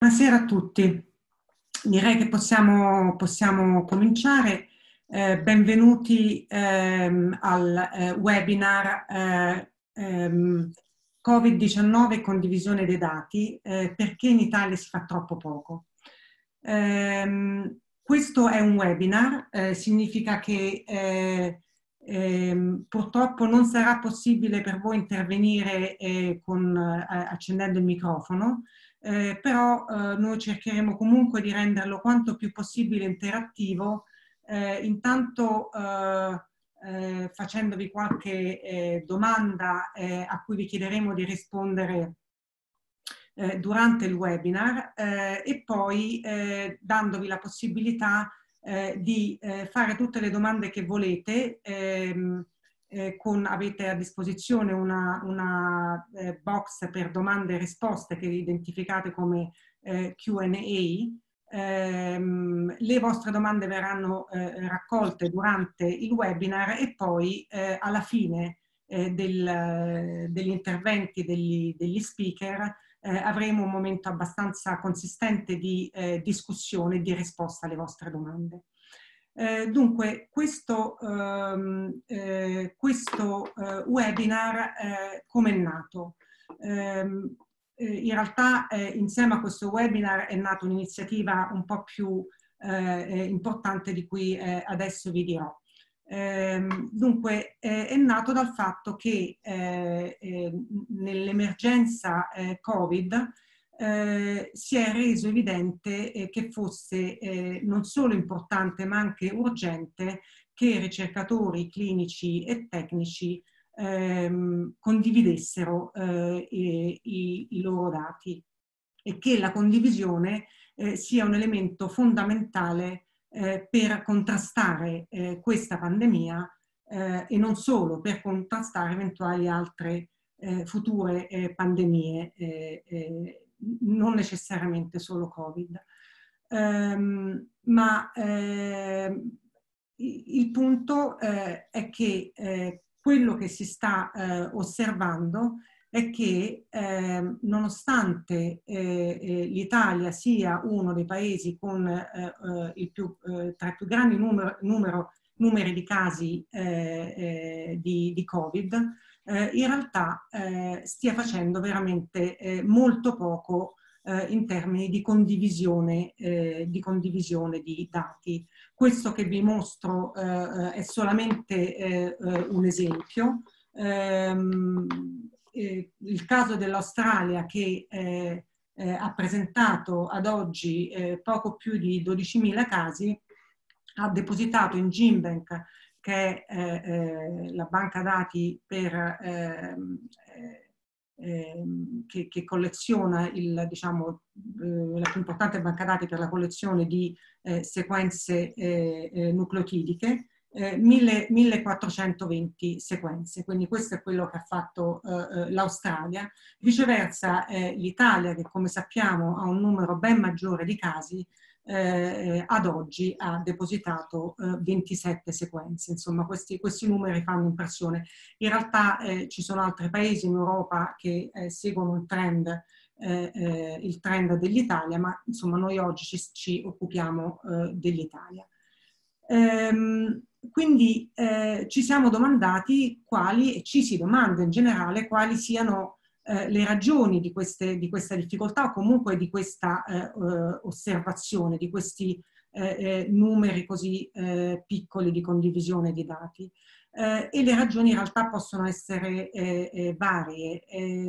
Buonasera a tutti. Direi che possiamo cominciare. Benvenuti al webinar Covid-19 e condivisione dei dati, perché in Italia si fa troppo poco. Questo è un webinar, significa che purtroppo non sarà possibile per voi intervenire accendendo il microfono. Però noi cercheremo comunque di renderlo quanto più possibile interattivo, intanto facendovi qualche domanda a cui vi chiederemo di rispondere durante il webinar e poi dandovi la possibilità di fare tutte le domande che volete. Avete a disposizione una box per domande e risposte che identificate come Q&A. Le vostre domande verranno raccolte durante il webinar e poi alla fine degli interventi degli speaker avremo un momento abbastanza consistente di discussione e di risposta alle vostre domande. Dunque, questo webinar come è nato? In realtà insieme a questo webinar è nata un'iniziativa un po' più importante di cui adesso vi dirò. Dunque è nato dal fatto che nell'emergenza Covid si è reso evidente che fosse non solo importante ma anche urgente che ricercatori clinici e tecnici condividessero i loro dati e che la condivisione sia un elemento fondamentale per contrastare questa pandemia e non solo, per contrastare eventuali altre future pandemie, non necessariamente solo Covid. Il punto è che quello che si sta osservando è che nonostante l'Italia sia uno dei paesi con tra i più grandi numeri di casi di Covid, in realtà stia facendo veramente molto poco in termini di condivisione di dati. Questo che vi mostro è solamente un esempio. Il caso dell'Australia che ha presentato ad oggi poco più di 12.000 casi, ha depositato in GenBank, che è la banca dati che colleziona la più importante banca dati per la collezione di sequenze nucleotidiche, 1420 sequenze, quindi questo è quello che ha fatto l'Australia. Viceversa l'Italia, che come sappiamo ha un numero ben maggiore di casi, ad oggi ha depositato 27 sequenze. Insomma, questi numeri fanno impressione. In realtà ci sono altri paesi in Europa che seguono il trend dell'Italia, ma insomma noi oggi ci occupiamo dell'Italia. Quindi ci siamo domandati e ci si domanda in generale quali siano le ragioni di questa difficoltà o comunque di questa osservazione, di questi numeri così piccoli di condivisione di dati. E le ragioni in realtà possono essere varie.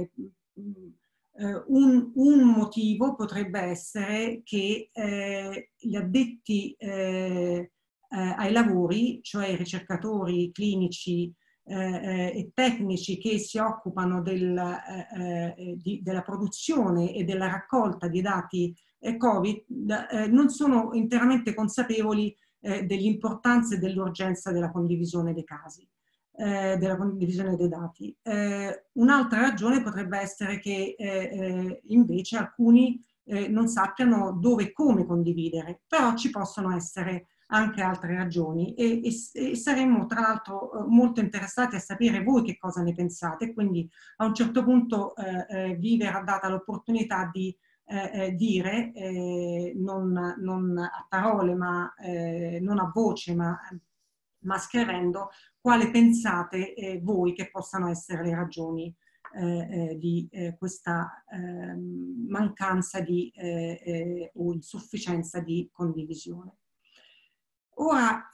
Un motivo potrebbe essere che gli addetti ai lavori, cioè i ricercatori clinici e tecnici che si occupano della produzione e della raccolta di dati Covid, non sono interamente consapevoli dell'importanza e dell'urgenza della condivisione dei casi, della condivisione dei dati. Un'altra ragione potrebbe essere che invece alcuni non sappiano dove e come condividere, però ci possono essere anche altre ragioni e saremmo tra l'altro molto interessati a sapere voi che cosa ne pensate, quindi a un certo punto vi verrà data l'opportunità di dire, non a parole, ma non a voce, ma scrivendo, quale pensate voi che possano essere le ragioni di questa mancanza o insufficienza di condivisione. Ora,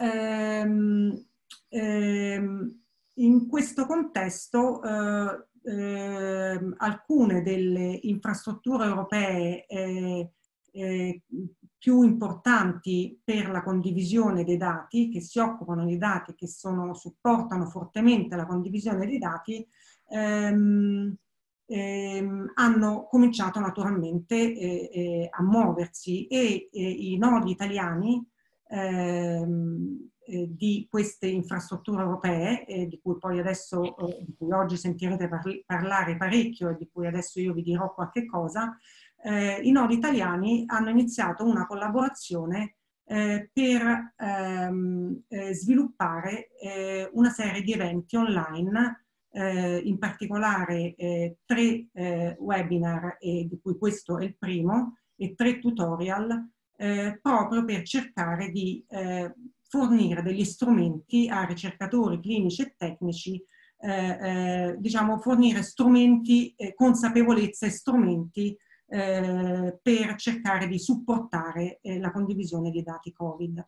in questo contesto, alcune delle infrastrutture europee più importanti per la condivisione dei dati, che si occupano di dati, che supportano fortemente la condivisione dei dati, hanno cominciato naturalmente a muoversi e i nodi italiani di queste infrastrutture europee, di cui poi adesso, di cui oggi sentirete parlare parecchio e di cui adesso io vi dirò qualche cosa, i nodi italiani hanno iniziato una collaborazione per sviluppare una serie di eventi online, in particolare 3 webinar, di cui questo è il primo, e 3 tutorial, proprio per cercare di fornire degli strumenti a ricercatori clinici e tecnici, diciamo fornire strumenti, consapevolezza e strumenti per cercare di supportare la condivisione dei dati Covid.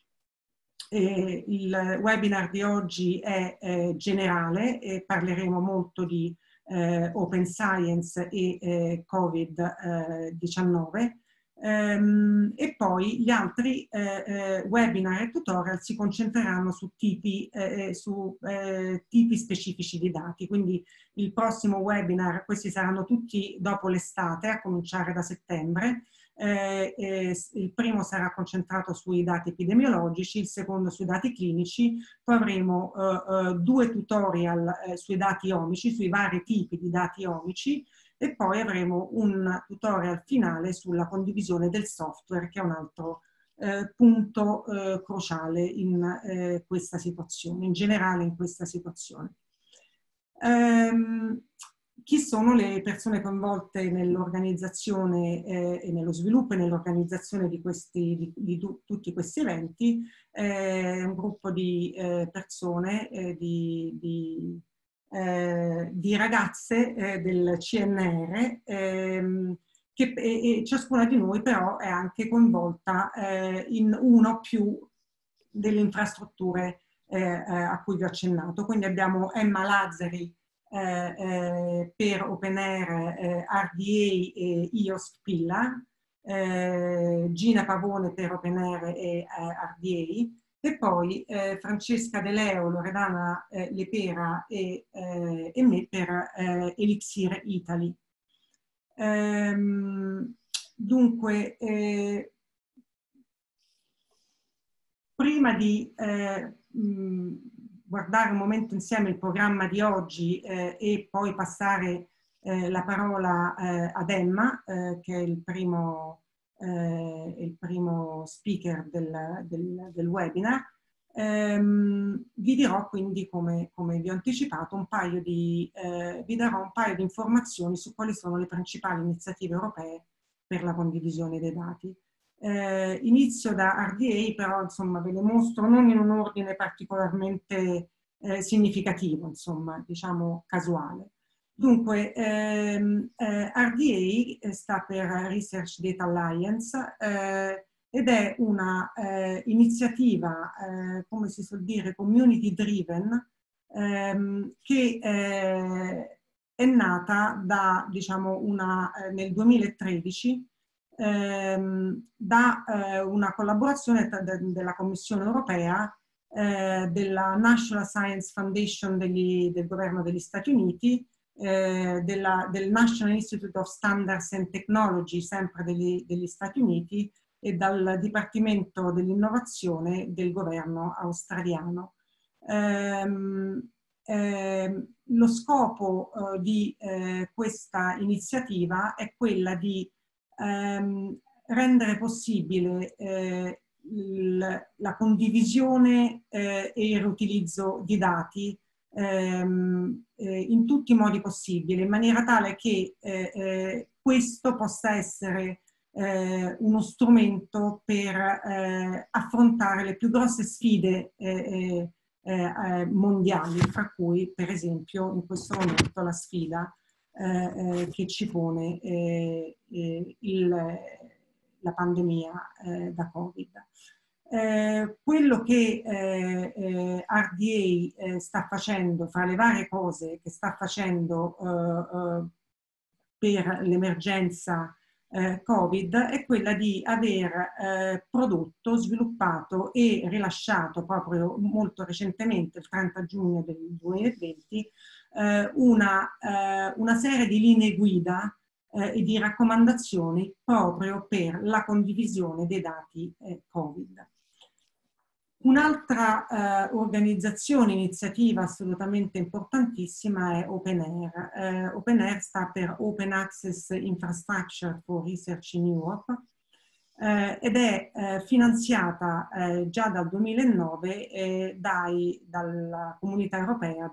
Il webinar di oggi è generale e parleremo molto di Open Science e Covid-19. E poi gli altri webinar e tutorial si concentreranno su tipi specifici di dati. Quindi il prossimo webinar, questi saranno tutti dopo l'estate, a cominciare da settembre. Il primo sarà concentrato sui dati epidemiologici, il secondo sui dati clinici, poi avremo 2 tutorial sui dati omici, sui vari tipi di dati omici, e poi avremo un tutorial finale sulla condivisione del software, che è un altro punto cruciale in questa situazione, in generale in questa situazione. Chi sono le persone coinvolte nell'organizzazione e nello sviluppo e nell'organizzazione di tutti questi eventi? Un gruppo di persone, di ragazze del CNR, e ciascuna di noi però è anche coinvolta in una o più delle infrastrutture a cui vi ho accennato. Quindi abbiamo Emma Lazzari per OpenAir, RDA e IOSC Pillar, Gina Pavone per OpenAir e RDA, e poi Francesca De Leo, Loredana Lepera e me per Elixir Italy. Dunque, prima di guardare un momento insieme il programma di oggi e poi passare la parola ad Emma, che è il primo speaker del webinar, vi dirò quindi, come vi ho anticipato, vi darò un paio di informazioni su quali sono le principali iniziative europee per la condivisione dei dati. Inizio da RDA, però insomma ve le mostro non in un ordine particolarmente significativo, insomma, diciamo casuale. Dunque, RDA sta per Research Data Alliance ed è una iniziativa, come si suol dire, community driven, che è nata da, diciamo, nel 2013 da una collaborazione della Commissione europea, della National Science Foundation del governo degli Stati Uniti, del National Institute of Standards and Technology, sempre degli Stati Uniti, e dal Dipartimento dell'Innovazione del governo australiano. Lo scopo di questa iniziativa è quella di rendere possibile la condivisione e il riutilizzo di dati in tutti i modi possibili, in maniera tale che questo possa essere uno strumento per affrontare le più grosse sfide mondiali, fra cui per esempio in questo momento la sfida che ci pone la pandemia da Covid. Quello che RDA sta facendo, fra le varie cose che sta facendo per l'emergenza Covid, è quella di aver prodotto, sviluppato e rilasciato proprio molto recentemente, il 30 giugno del 2020, una serie di linee guida e di raccomandazioni proprio per la condivisione dei dati Covid. Un'altra organizzazione, iniziativa assolutamente importantissima è OpenAIR. OpenAIR sta per Open Access Infrastructure for Research in Europe ed è finanziata già dal 2009 dalla Comunità Europea,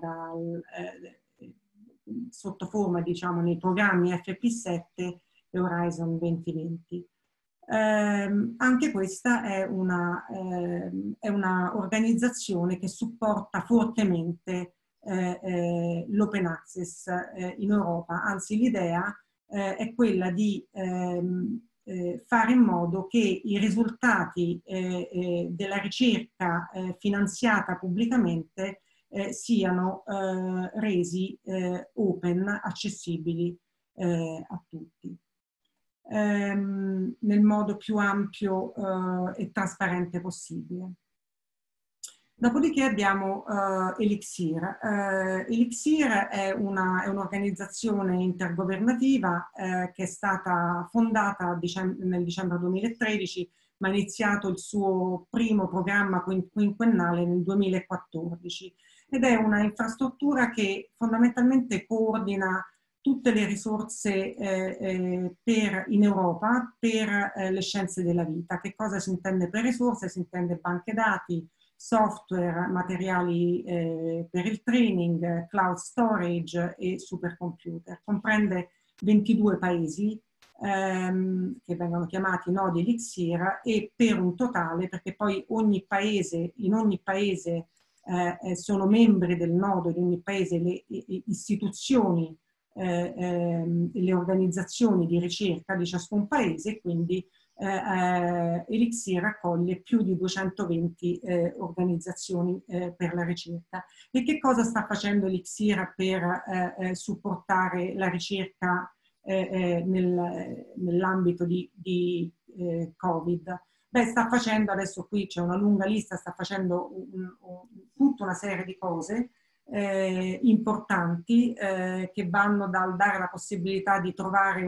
sotto forma, diciamo, nei programmi FP7 e Horizon 2020. Anche questa è una organizzazione che supporta fortemente l'open access in Europa, anzi l'idea è quella di fare in modo che i risultati della ricerca finanziata pubblicamente siano resi open, accessibili a tutti. Nel modo più ampio e trasparente possibile. Dopodiché abbiamo Elixir. Elixir è un'organizzazione intergovernativa che è stata fondata nel dicembre 2013, ma ha iniziato il suo primo programma quinquennale nel 2014 ed è una infrastruttura che fondamentalmente coordina tutte le risorse in Europa per le scienze della vita. Che cosa si intende per risorse? Si intende banche dati, software, materiali per il training, cloud storage e supercomputer. Comprende 22 paesi che vengono chiamati nodi Elixir e per un totale, perché poi in ogni paese sono membri del nodo di ogni paese le istituzioni le organizzazioni di ricerca di ciascun paese, quindi Elixir raccoglie più di 220 organizzazioni per la ricerca. E che cosa sta facendo Elixir per supportare la ricerca nell'ambito di Covid? Beh, sta facendo, adesso qui c'è una lunga lista, sta facendo tutta una serie di cose importanti che vanno dal dare la possibilità di trovare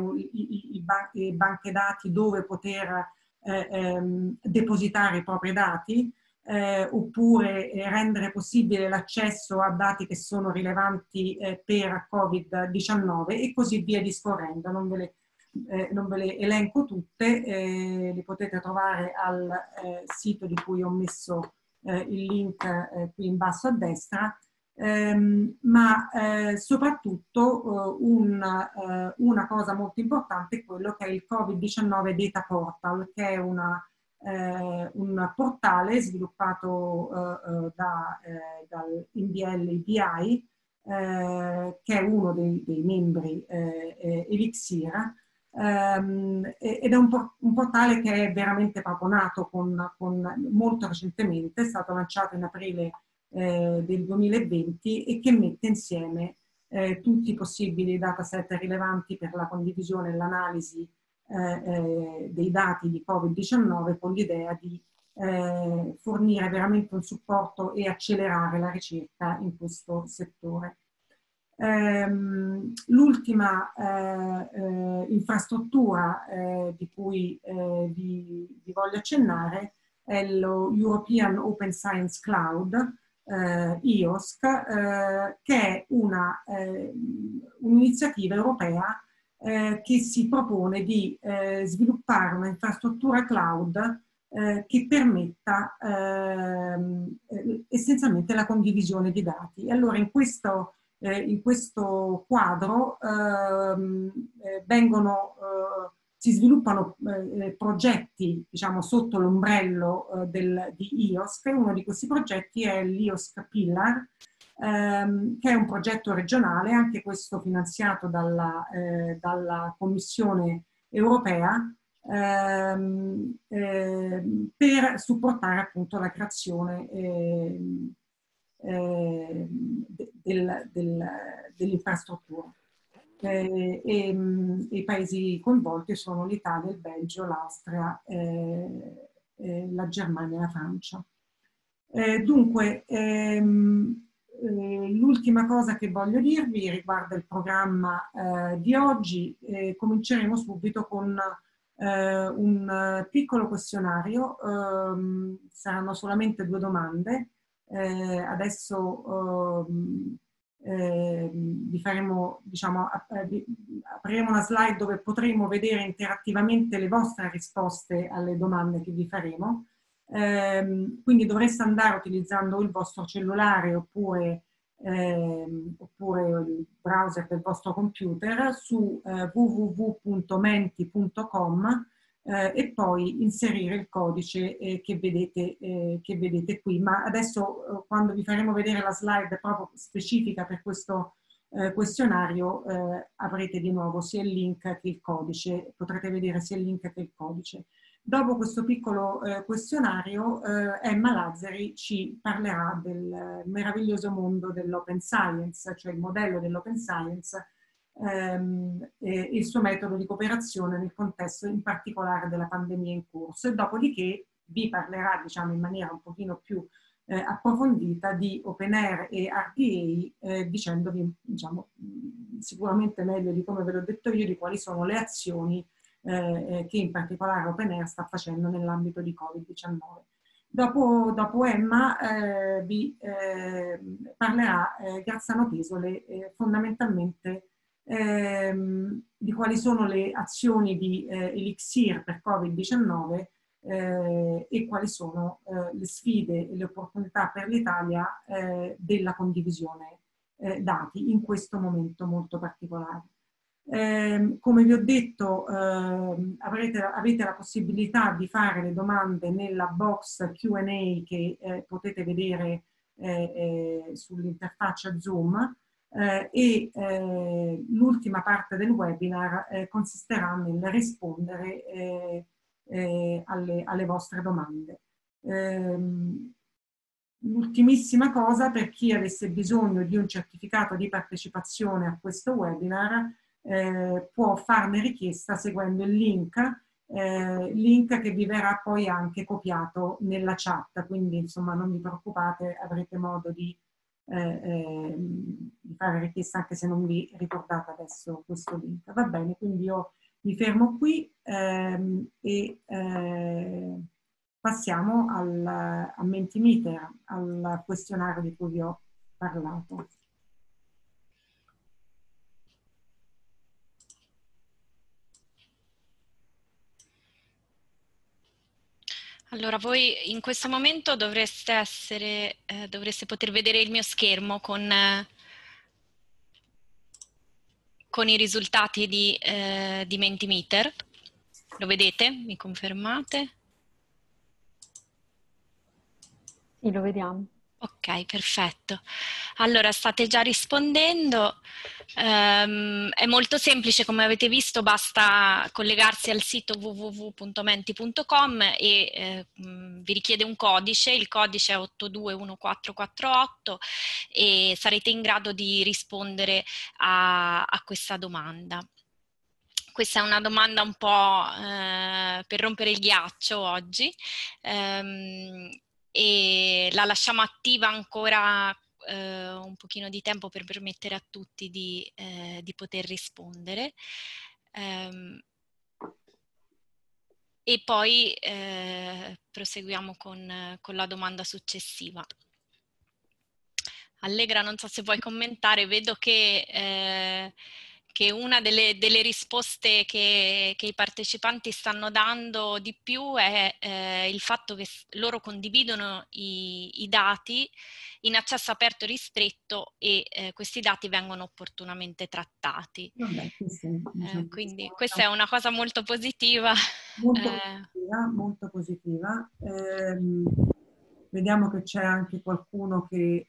banche dati dove poter depositare i propri dati oppure rendere possibile l'accesso a dati che sono rilevanti per Covid-19 e così via discorrendo. Non ve le elenco tutte, le potete trovare al sito di cui ho messo il link qui in basso a destra. Ma soprattutto una cosa molto importante è quello che è il Covid-19 Data Portal, che è un portale sviluppato dal NDL IBI, che è uno dei membri Elixir, ed è un portale che è veramente proprio nato molto recentemente, è stato lanciato in aprile del 2020 e che mette insieme tutti i possibili dataset rilevanti per la condivisione e l'analisi dei dati di Covid-19 con l'idea di fornire veramente un supporto e accelerare la ricerca in questo settore. L'ultima infrastruttura di cui vi voglio accennare è lo European Open Science Cloud, IOSC, che è un'iniziativa europea che si propone di sviluppare un'infrastruttura cloud che permetta essenzialmente la condivisione di dati. E allora in questo In questo quadro si sviluppano progetti, diciamo, sotto l'ombrello di IOSC. Uno di questi progetti è l'IOSC Pillar, che è un progetto regionale, anche questo finanziato dalla Commissione europea, per supportare appunto la creazione dell'infrastruttura. I paesi coinvolti sono l'Italia, il Belgio, l'Austria, la Germania e la Francia. Dunque, l'ultima cosa che voglio dirvi riguarda il programma di oggi. Cominceremo subito con un piccolo questionario, saranno solamente 2 domande. Adesso vi faremo, diciamo, apriremo una slide dove potremo vedere interattivamente le vostre risposte alle domande che vi faremo. Quindi dovreste andare utilizzando il vostro cellulare oppure il browser del vostro computer su www.menti.com e poi inserire il codice che vedete qui. Ma adesso quando vi faremo vedere la slide proprio specifica per questo questionario avrete di nuovo sia il link che il codice, potrete vedere sia il link che il codice. Dopo questo piccolo questionario, Emma Lazzari ci parlerà del meraviglioso mondo dell'open science, cioè il modello dell'open science e il suo metodo di cooperazione nel contesto in particolare della pandemia in corso. E dopodiché vi parlerà, diciamo, in maniera un pochino più approfondita di Open Air e RPA, dicendovi, diciamo, sicuramente meglio di come ve l'ho detto io, di quali sono le azioni che in particolare Open Air sta facendo nell'ambito di Covid-19. Dopo Emma vi parlerà Graziano Pesole fondamentalmente di quali sono le azioni di Elixir per Covid-19 e quali sono le sfide e le opportunità per l'Italia della condivisione dati in questo momento molto particolare. Come vi ho detto, avete la possibilità di fare le domande nella box Q&A che potete vedere sull'interfaccia Zoom e l'ultima parte del webinar consisterà nel rispondere alle vostre domande. L'ultimissima cosa, per chi avesse bisogno di un certificato di partecipazione a questo webinar, può farne richiesta seguendo il link che vi verrà poi anche copiato nella chat, quindi insomma non vi preoccupate, avrete modo di fare richiesta anche se non vi ricordate adesso questo link. Va bene, quindi io mi fermo qui e passiamo a Mentimeter, al questionario di cui vi ho parlato. Allora, voi in questo momento dovreste poter vedere il mio schermo con i risultati di Mentimeter. Lo vedete? Mi confermate? Sì, lo vediamo. Ok, perfetto. Allora, state già rispondendo. È molto semplice, come avete visto, basta collegarsi al sito www.menti.com e vi richiede un codice, il codice è 821448 e sarete in grado di rispondere a questa domanda. Questa è una domanda un po' per rompere il ghiaccio oggi. E la lasciamo attiva ancora un pochino di tempo per permettere a tutti di poter rispondere. E poi proseguiamo con la domanda successiva. Allegra, non so se vuoi commentare, vedo che che una delle risposte che i partecipanti stanno dando di più è il fatto che loro condividono i dati in accesso aperto e ristretto e questi dati vengono opportunamente trattati. Vabbè, diciamo, Quindi questa è una cosa molto positiva. molto positiva. Vediamo che c'è anche qualcuno che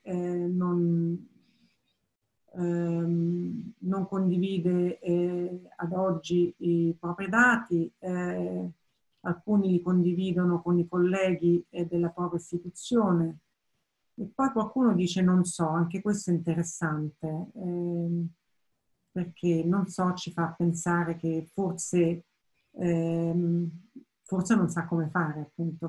non condivide ad oggi i propri dati, alcuni li condividono con i colleghi della propria istituzione e poi qualcuno dice non so, anche questo è interessante, perché non so ci fa pensare che forse non sa come fare, appunto,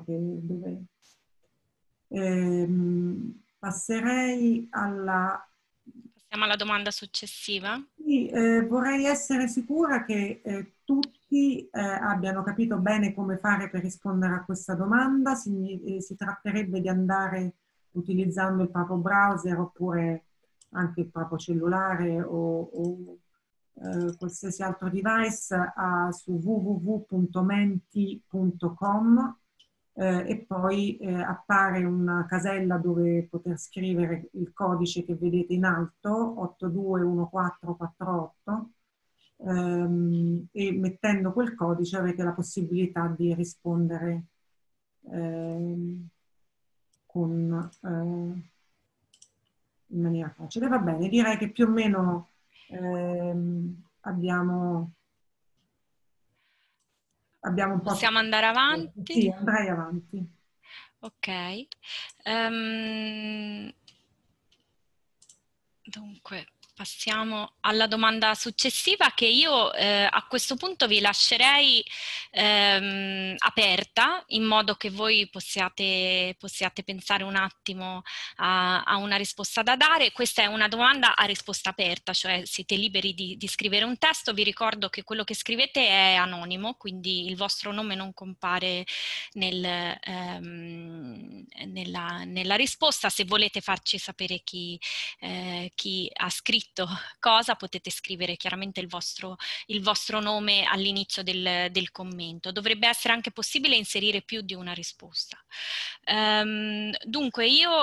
passerei alla... Passiamo alla domanda successiva. Sì, vorrei essere sicura che tutti abbiano capito bene come fare per rispondere a questa domanda. Si tratterebbe di andare utilizzando il proprio browser oppure anche il proprio cellulare o qualsiasi altro device su www.menti.com e poi appare una casella dove poter scrivere il codice che vedete in alto, 821448, e mettendo quel codice avete la possibilità di rispondere in maniera facile. Va bene, direi che più o meno abbiamo un po'... Possiamo andare avanti? Sì, andrei avanti. Ok. Dunque, passiamo alla domanda successiva che io a questo punto vi lascerei aperta in modo che voi possiate pensare un attimo a una risposta da dare. Questa è una domanda a risposta aperta, cioè siete liberi di scrivere un testo. Vi ricordo che quello che scrivete è anonimo, quindi il vostro nome non compare nella risposta. Se volete farci sapere chi ha scritto cosa, potete scrivere chiaramente il vostro nome all'inizio del commento. Dovrebbe essere anche possibile inserire più di una risposta. Dunque io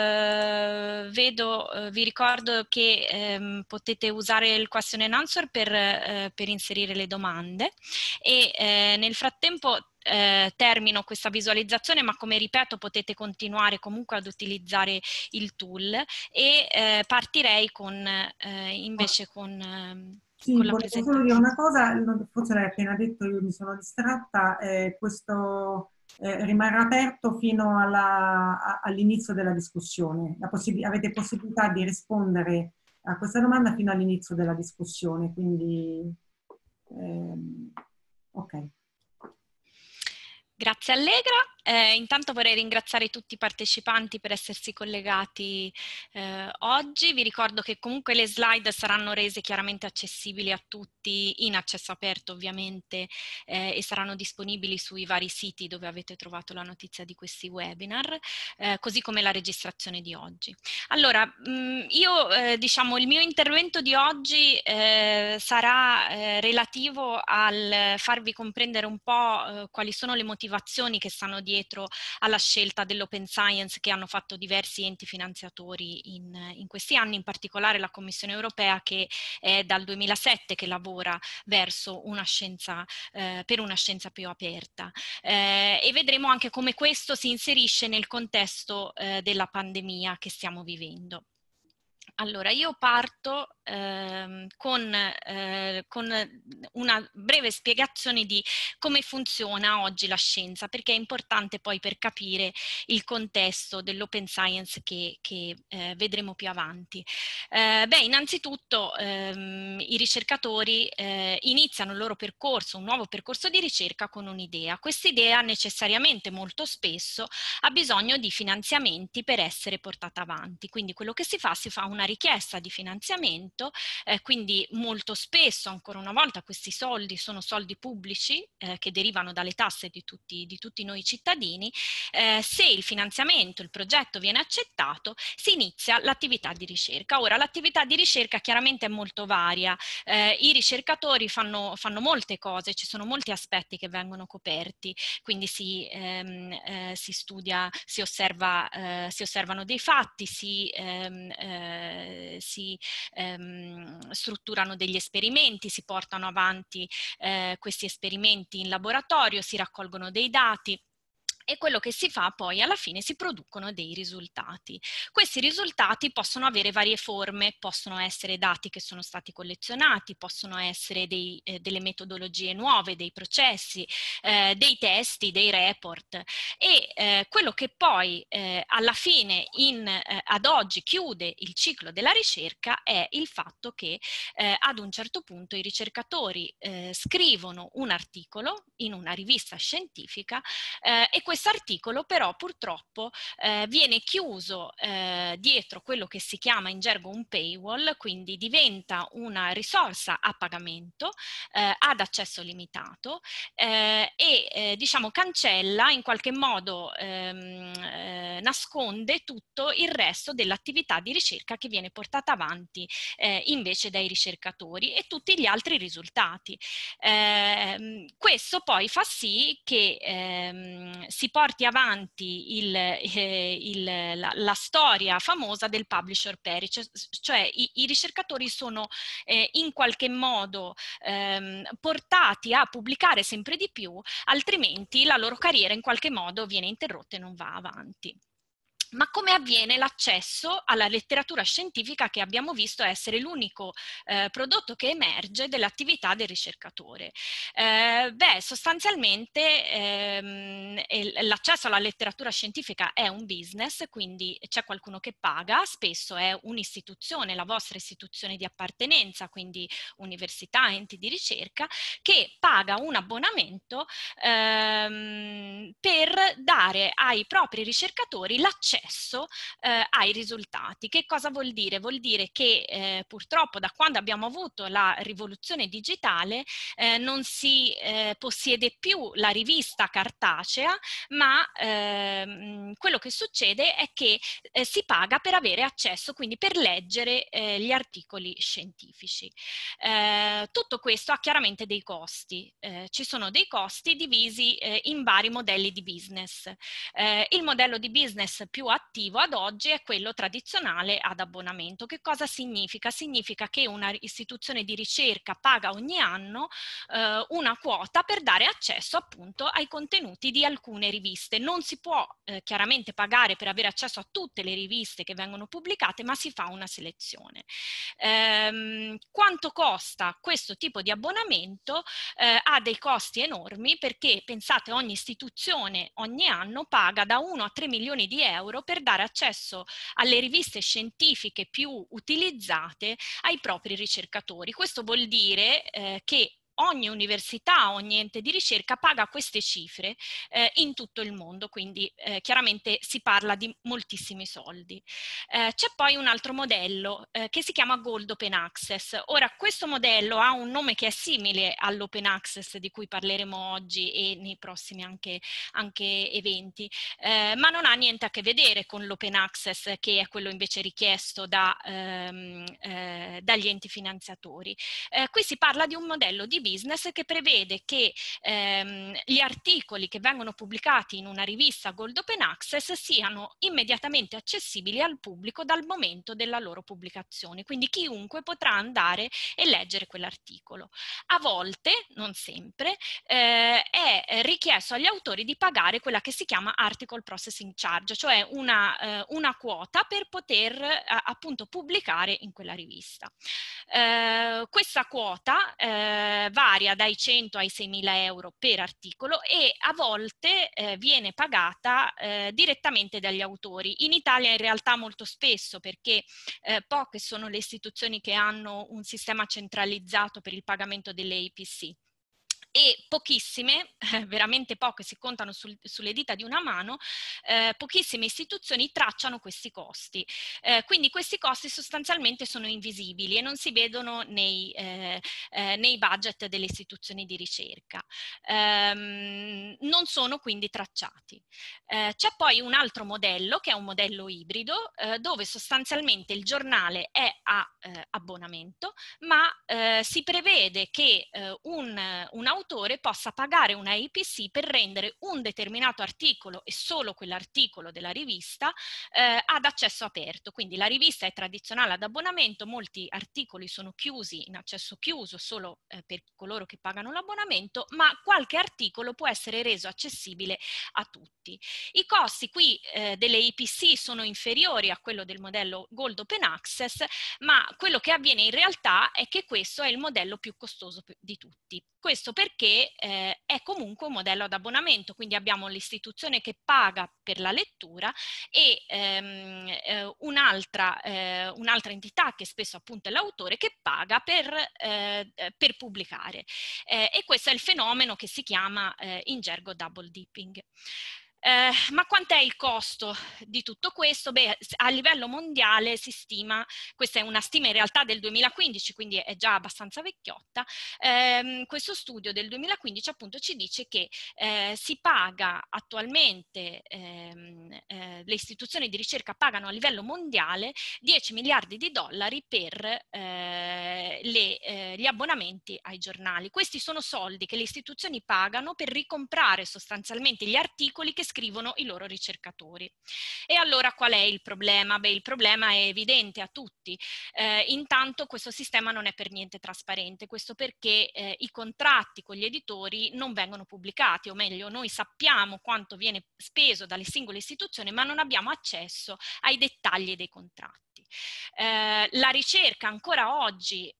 vi ricordo che potete usare il question and answer per inserire le domande e nel frattempo termino questa visualizzazione, ma come ripeto potete continuare comunque ad utilizzare il tool e partirei invece con sì, la volevo solo dire presentazione. una cosa, forse l'hai appena detto, io mi sono distratta, questo rimarrà aperto fino all'inizio della discussione. Avete possibilità di rispondere a questa domanda fino all'inizio della discussione, quindi ok. Grazie Allegra. Intanto vorrei ringraziare tutti i partecipanti per essersi collegati oggi. Vi ricordo che comunque le slide saranno rese chiaramente accessibili a tutti in accesso aperto ovviamente e saranno disponibili sui vari siti dove avete trovato la notizia di questi webinar, così come la registrazione di oggi. Allora, io diciamo il mio intervento di oggi sarà relativo al farvi comprendere un po' quali sono le motivazioni che stanno dietro alla scelta dell'open science che hanno fatto diversi enti finanziatori in questi anni, in particolare la Commissione Europea che è dal 2007 che lavora verso una scienza, per una scienza più aperta. E vedremo anche come questo si inserisce nel contesto della pandemia che stiamo vivendo. Allora, io parto con una breve spiegazione di come funziona oggi la scienza, perché è importante poi per capire il contesto dell'open science che vedremo più avanti. Beh, innanzitutto i ricercatori iniziano il loro percorso, un nuovo percorso di ricerca con un'idea. Questa idea necessariamente molto spesso ha bisogno di finanziamenti per essere portata avanti, quindi quello che si fa una richiesta di finanziamento pagamento, quindi molto spesso, ancora una volta, questi soldi sono soldi pubblici che derivano dalle tasse di tutti noi cittadini. Se il finanziamento, il progetto viene accettato, si inizia l'attività di ricerca. Ora, l'attività di ricerca chiaramente è molto varia, i ricercatori fanno molte cose, ci sono molti aspetti che vengono coperti, quindi si studia, si osservano dei fatti, si strutturano degli esperimenti, si portano avanti questi esperimenti in laboratorio, si raccolgono dei dati. E quello che si fa poi alla fine si producono dei risultati. Questi risultati possono avere varie forme, possono essere dati che sono stati collezionati, possono essere delle metodologie nuove, dei processi, dei testi, dei report, e quello che poi alla fine ad oggi chiude il ciclo della ricerca è il fatto che ad un certo punto i ricercatori scrivono un articolo in una rivista scientifica e questo articolo però purtroppo viene chiuso dietro quello che si chiama in gergo un paywall, quindi diventa una risorsa a pagamento ad accesso limitato e diciamo cancella, in qualche modo nasconde tutto il resto dell'attività di ricerca che viene portata avanti invece dai ricercatori e tutti gli altri risultati. Questo poi fa sì che si porti avanti la storia famosa del publisher perich, cioè i ricercatori sono in qualche modo portati a pubblicare sempre di più, altrimenti la loro carriera in qualche modo viene interrotta e non va avanti. Ma come avviene l'accesso alla letteratura scientifica che abbiamo visto essere l'unico prodotto che emerge dell'attività del ricercatore? Sostanzialmente l'accesso alla letteratura scientifica è un business, quindi c'è qualcuno che paga, spesso è un'istituzione, la vostra istituzione di appartenenza, quindi università, enti di ricerca, che paga un abbonamento per dare ai propri ricercatori l'accesso ai risultati. Che cosa vuol dire? Vuol dire che purtroppo da quando abbiamo avuto la rivoluzione digitale non si possiede più la rivista cartacea, ma quello che succede è che si paga per avere accesso, quindi per leggere gli articoli scientifici. Tutto questo ha chiaramente dei costi. Ci sono dei costi divisi in vari modelli di business. Il modello di business più attivo ad oggi è quello tradizionale ad abbonamento. Che cosa significa? Significa che una istituzione di ricerca paga ogni anno una quota per dare accesso appunto ai contenuti di alcune riviste. Non si può chiaramente pagare per avere accesso a tutte le riviste che vengono pubblicate, ma si fa una selezione. Quanto costa questo tipo di abbonamento? Ha dei costi enormi, perché pensate, ogni istituzione ogni anno paga da 1 a 3 milioni di euro per dare accesso alle riviste scientifiche più utilizzate ai propri ricercatori. Questo vuol dire che ogni università, ogni ente di ricerca paga queste cifre in tutto il mondo, quindi chiaramente si parla di moltissimi soldi. C'è poi un altro modello che si chiama Gold Open Access. Ora, questo modello ha un nome che è simile all'Open Access di cui parleremo oggi e nei prossimi anche eventi, ma non ha niente a che vedere con l'Open Access, che è quello invece richiesto dagli enti finanziatori. Qui si parla di un modello di business che prevede che gli articoli che vengono pubblicati in una rivista Gold Open Access siano immediatamente accessibili al pubblico dal momento della loro pubblicazione, quindi chiunque potrà andare e leggere quell'articolo. A volte, non sempre, è richiesto agli autori di pagare quella che si chiama Article Processing Charge, cioè una quota per poter appunto pubblicare in quella rivista. Questa quota varia dai 100 ai 6.000 euro per articolo e a volte viene pagata direttamente dagli autori. In Italia in realtà molto spesso, perché poche sono le istituzioni che hanno un sistema centralizzato per il pagamento delle APC. e pochissime, veramente poche, si contano sulle dita di una mano, pochissime istituzioni tracciano questi costi. Quindi questi costi sostanzialmente sono invisibili e non si vedono nei budget delle istituzioni di ricerca. Non sono quindi tracciati. C'è poi un altro modello, che è un modello ibrido, dove sostanzialmente il giornale è a abbonamento, ma si prevede che un autore possa pagare una IPC per rendere un determinato articolo e solo quell'articolo della rivista ad accesso aperto. Quindi la rivista è tradizionale ad abbonamento, molti articoli sono chiusi in accesso chiuso solo per coloro che pagano l'abbonamento, ma qualche articolo può essere reso accessibile a tutti. I costi qui delle IPC sono inferiori a quello del modello Gold Open Access, ma quello che avviene in realtà è che questo è il modello più costoso di tutti. Questo perché è comunque un modello ad abbonamento, quindi abbiamo l'istituzione che paga per la lettura e un'altra entità, che spesso appunto è l'autore, che paga per pubblicare. E questo è il fenomeno che si chiama in gergo double dipping. Ma quant'è il costo di tutto questo? Beh, a livello mondiale si stima, questa è una stima in realtà del 2015, quindi è già abbastanza vecchiotta, questo studio del 2015 appunto ci dice che si paga attualmente, le istituzioni di ricerca pagano a livello mondiale 10 miliardi di dollari per gli abbonamenti ai giornali. Questi sono soldi che le istituzioni pagano per ricomprare sostanzialmente gli articoli che scrivono i loro ricercatori. E allora qual è il problema? Beh, il problema è evidente a tutti. Intanto questo sistema non è per niente trasparente, questo perché i contratti con gli editori non vengono pubblicati, o meglio, noi sappiamo quanto viene speso dalle singole istituzioni, ma non abbiamo accesso ai dettagli dei contratti. La ricerca ancora oggi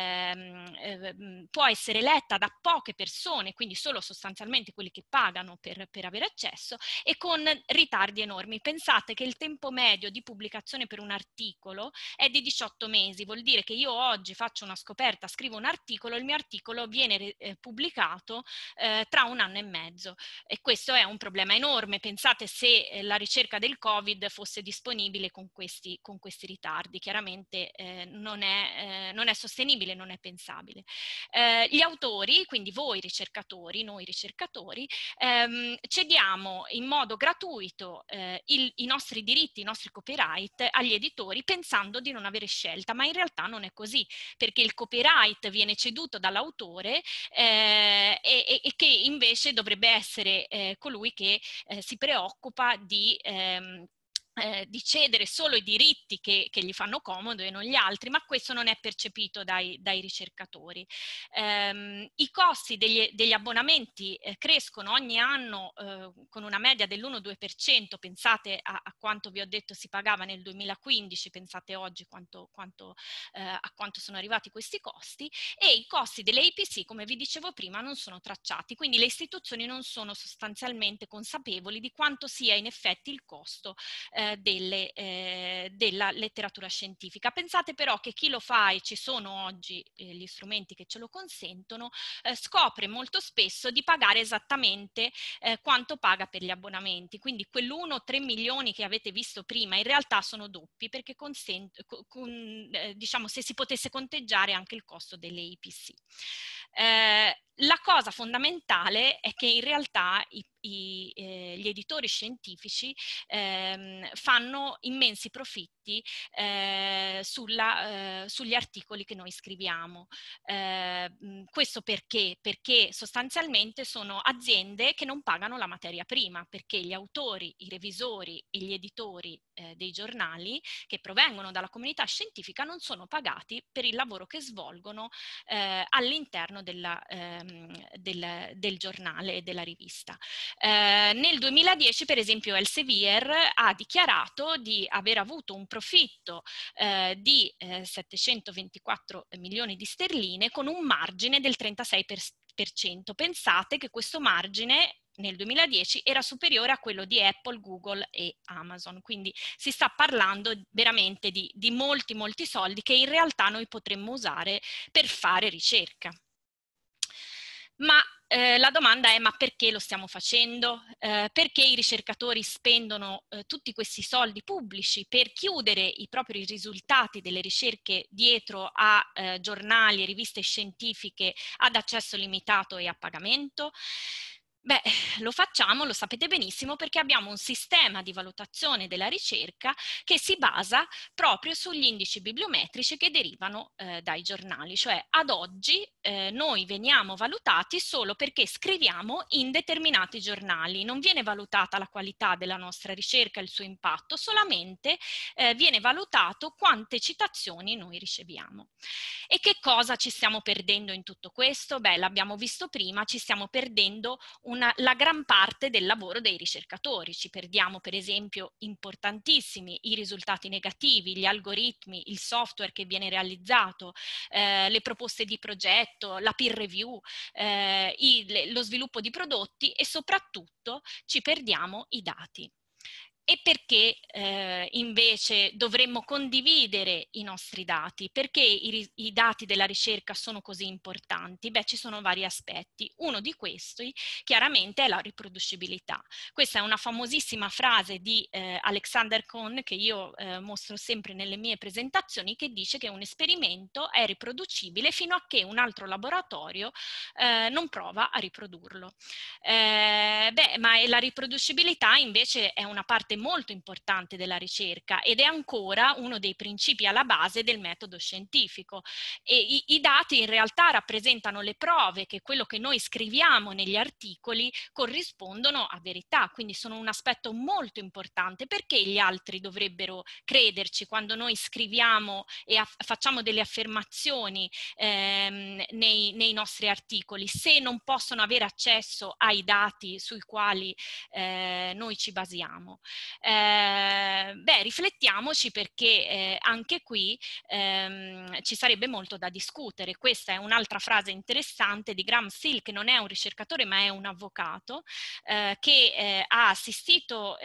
può essere letta da poche persone, quindi solo sostanzialmente quelli che pagano per avere accesso, e con ritardi enormi. Pensate che il tempo medio di pubblicazione per un articolo è di 18 mesi, vuol dire che io oggi faccio una scoperta, scrivo un articolo, il mio articolo viene pubblicato tra 1 anno e mezzo, e questo è un problema enorme. Pensate se la ricerca del Covid fosse disponibile con questi ritardi, chiaramente non è sostenibile, non è pensabile. Gli autori, quindi voi ricercatori, noi ricercatori, cediamo in modo gratuito i nostri diritti, i nostri copyright agli editori pensando di non avere scelta, ma in realtà non è così, perché il copyright viene ceduto dall'autore e che invece dovrebbe essere colui che si preoccupa di cedere solo i diritti che gli fanno comodo e non gli altri, ma questo non è percepito dai ricercatori. I costi degli abbonamenti crescono ogni anno con una media dell'1-2%, pensate a quanto vi ho detto si pagava nel 2015, pensate oggi a quanto sono arrivati questi costi, e i costi delle IPC, come vi dicevo prima, non sono tracciati, quindi le istituzioni non sono sostanzialmente consapevoli di quanto sia in effetti il costo della letteratura scientifica. Pensate però che chi lo fa, e ci sono oggi gli strumenti che ce lo consentono, scopre molto spesso di pagare esattamente quanto paga per gli abbonamenti, quindi quell'1-3 milioni che avete visto prima in realtà sono doppi, perché diciamo, se si potesse conteggiare anche il costo delle IPC. La cosa fondamentale è che in realtà gli editori scientifici fanno immensi profitti sugli articoli che noi scriviamo. Questo perché? Perché sostanzialmente sono aziende che non pagano la materia prima, perché gli autori, i revisori e gli editori dei giornali che provengono dalla comunità scientifica non sono pagati per il lavoro che svolgono all'interno del giornale e della rivista. Nel 2010, per esempio, Elsevier ha dichiarato di aver avuto un profitto di 724 milioni di sterline con un margine del 36%. Pensate che questo margine nel 2010 era superiore a quello di Apple, Google e Amazon, quindi si sta parlando veramente di molti soldi che in realtà noi potremmo usare per fare ricerca. Ma la domanda è: ma perché lo stiamo facendo? Perché i ricercatori spendono tutti questi soldi pubblici per chiudere i propri risultati delle ricerche dietro a giornali e riviste scientifiche ad accesso limitato e a pagamento? Beh, lo facciamo, lo sapete benissimo, perché abbiamo un sistema di valutazione della ricerca che si basa proprio sugli indici bibliometrici che derivano dai giornali. Cioè, ad oggi noi veniamo valutati solo perché scriviamo in determinati giornali. Non viene valutata la qualità della nostra ricerca e il suo impatto, solamente viene valutato quante citazioni noi riceviamo. E che cosa ci stiamo perdendo in tutto questo? Beh, l'abbiamo visto prima, ci stiamo perdendo la gran parte del lavoro dei ricercatori. Ci perdiamo, per esempio, importantissimi i risultati negativi, gli algoritmi, il software che viene realizzato, le proposte di progetto, la peer review, lo sviluppo di prodotti, e soprattutto ci perdiamo i dati. E perché invece dovremmo condividere i nostri dati? Perché i dati della ricerca sono così importanti? Beh, ci sono vari aspetti. Uno di questi chiaramente è la riproducibilità. Questa è una famosissima frase di Alexander Cohn, che io mostro sempre nelle mie presentazioni, che dice che un esperimento è riproducibile fino a che un altro laboratorio non prova a riprodurlo. Ma la riproducibilità invece è una parte molto importante della ricerca ed è ancora uno dei principi alla base del metodo scientifico. E i dati in realtà rappresentano le prove che quello che noi scriviamo negli articoli corrispondono a verità, quindi sono un aspetto molto importante. Perché gli altri dovrebbero crederci quando noi scriviamo e facciamo delle affermazioni nei nostri articoli, se non possono avere accesso ai dati sui quali noi ci basiamo? Riflettiamoci, perché anche qui ci sarebbe molto da discutere. Questa è un'altra frase interessante di Graham Steele, che non è un ricercatore ma è un avvocato, che ha assistito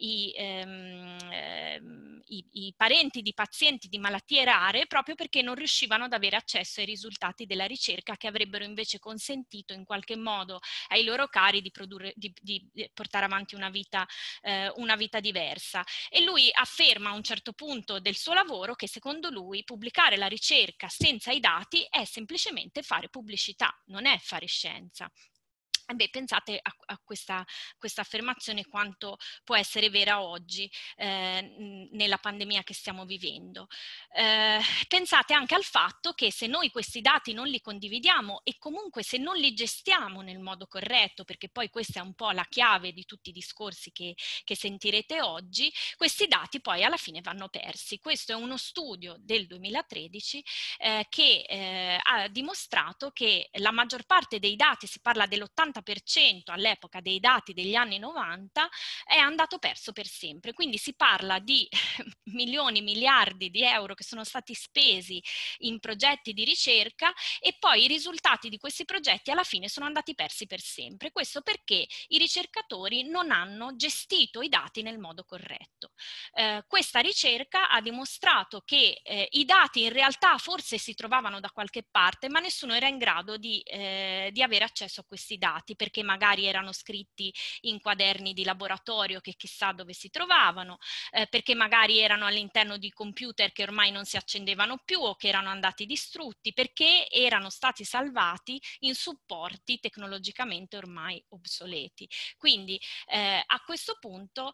i parenti di pazienti di malattie rare proprio perché non riuscivano ad avere accesso ai risultati della ricerca, che avrebbero invece consentito in qualche modo ai loro cari di portare avanti una vita diversa. E lui afferma a un certo punto del suo lavoro che secondo lui pubblicare la ricerca senza i dati è semplicemente fare pubblicità, non è fare scienza. Beh, pensate a questa affermazione quanto può essere vera oggi nella pandemia che stiamo vivendo. Pensate anche al fatto che se noi questi dati non li condividiamo e comunque se non li gestiamo nel modo corretto, perché poi questa è un po' la chiave di tutti i discorsi che sentirete oggi, questi dati poi alla fine vanno persi. Questo è uno studio del 2013 che ha dimostrato che la maggior parte dei dati, si parla dell'80% all'epoca dei dati degli anni 90, è andato perso per sempre. Quindi si parla di milioni, miliardi di euro che sono stati spesi in progetti di ricerca e poi i risultati di questi progetti alla fine sono andati persi per sempre. Questo perché i ricercatori non hanno gestito i dati nel modo corretto. Questa ricerca ha dimostrato che i dati in realtà forse si trovavano da qualche parte, ma nessuno era in grado di avere accesso a questi dati, perché magari erano scritti in quaderni di laboratorio che chissà dove si trovavano, perché magari erano all'interno di computer che ormai non si accendevano più o che erano andati distrutti, perché erano stati salvati in supporti tecnologicamente ormai obsoleti. Quindi a questo punto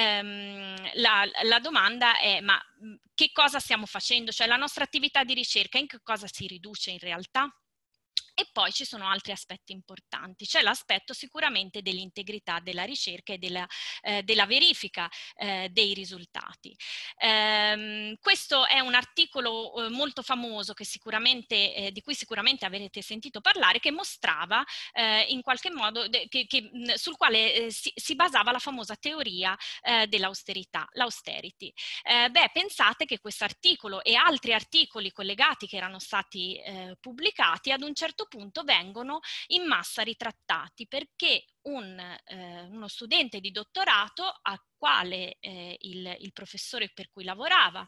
la domanda è: ma che cosa stiamo facendo? Cioè, la nostra attività di ricerca in che cosa si riduce in realtà? E poi ci sono altri aspetti importanti. C'è l'aspetto sicuramente dell'integrità della ricerca e della verifica dei risultati. Questo è un articolo molto famoso che di cui sicuramente avrete sentito parlare, che mostrava in qualche modo sul quale si basava la famosa teoria dell'austerità, l'austerity. Pensate che questo articolo e altri articoli collegati che erano stati pubblicati ad un certo punto vengono in massa ritrattati, perché uno studente di dottorato quale il professore per cui lavorava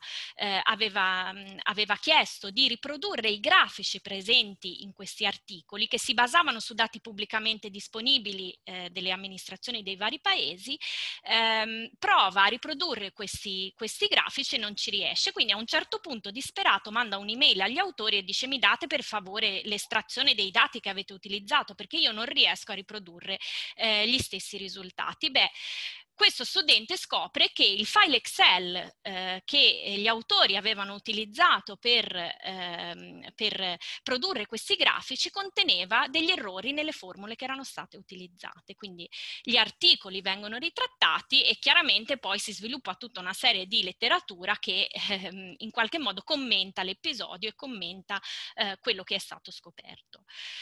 aveva chiesto di riprodurre i grafici presenti in questi articoli, che si basavano su dati pubblicamente disponibili delle amministrazioni dei vari paesi. Prova a riprodurre questi grafici e non ci riesce, quindi a un certo punto disperato manda un'email agli autori e dice: mi date per favore l'estrazione dei dati che avete utilizzato, perché io non riesco a riprodurre gli stessi risultati. Beh, questo studente scopre che il file Excel che gli autori avevano utilizzato per produrre questi grafici conteneva degli errori nelle formule che erano state utilizzate. Quindi gli articoli vengono ritrattati e chiaramente poi si sviluppa tutta una serie di letteratura che in qualche modo commenta l'episodio e commenta quello che è stato scoperto.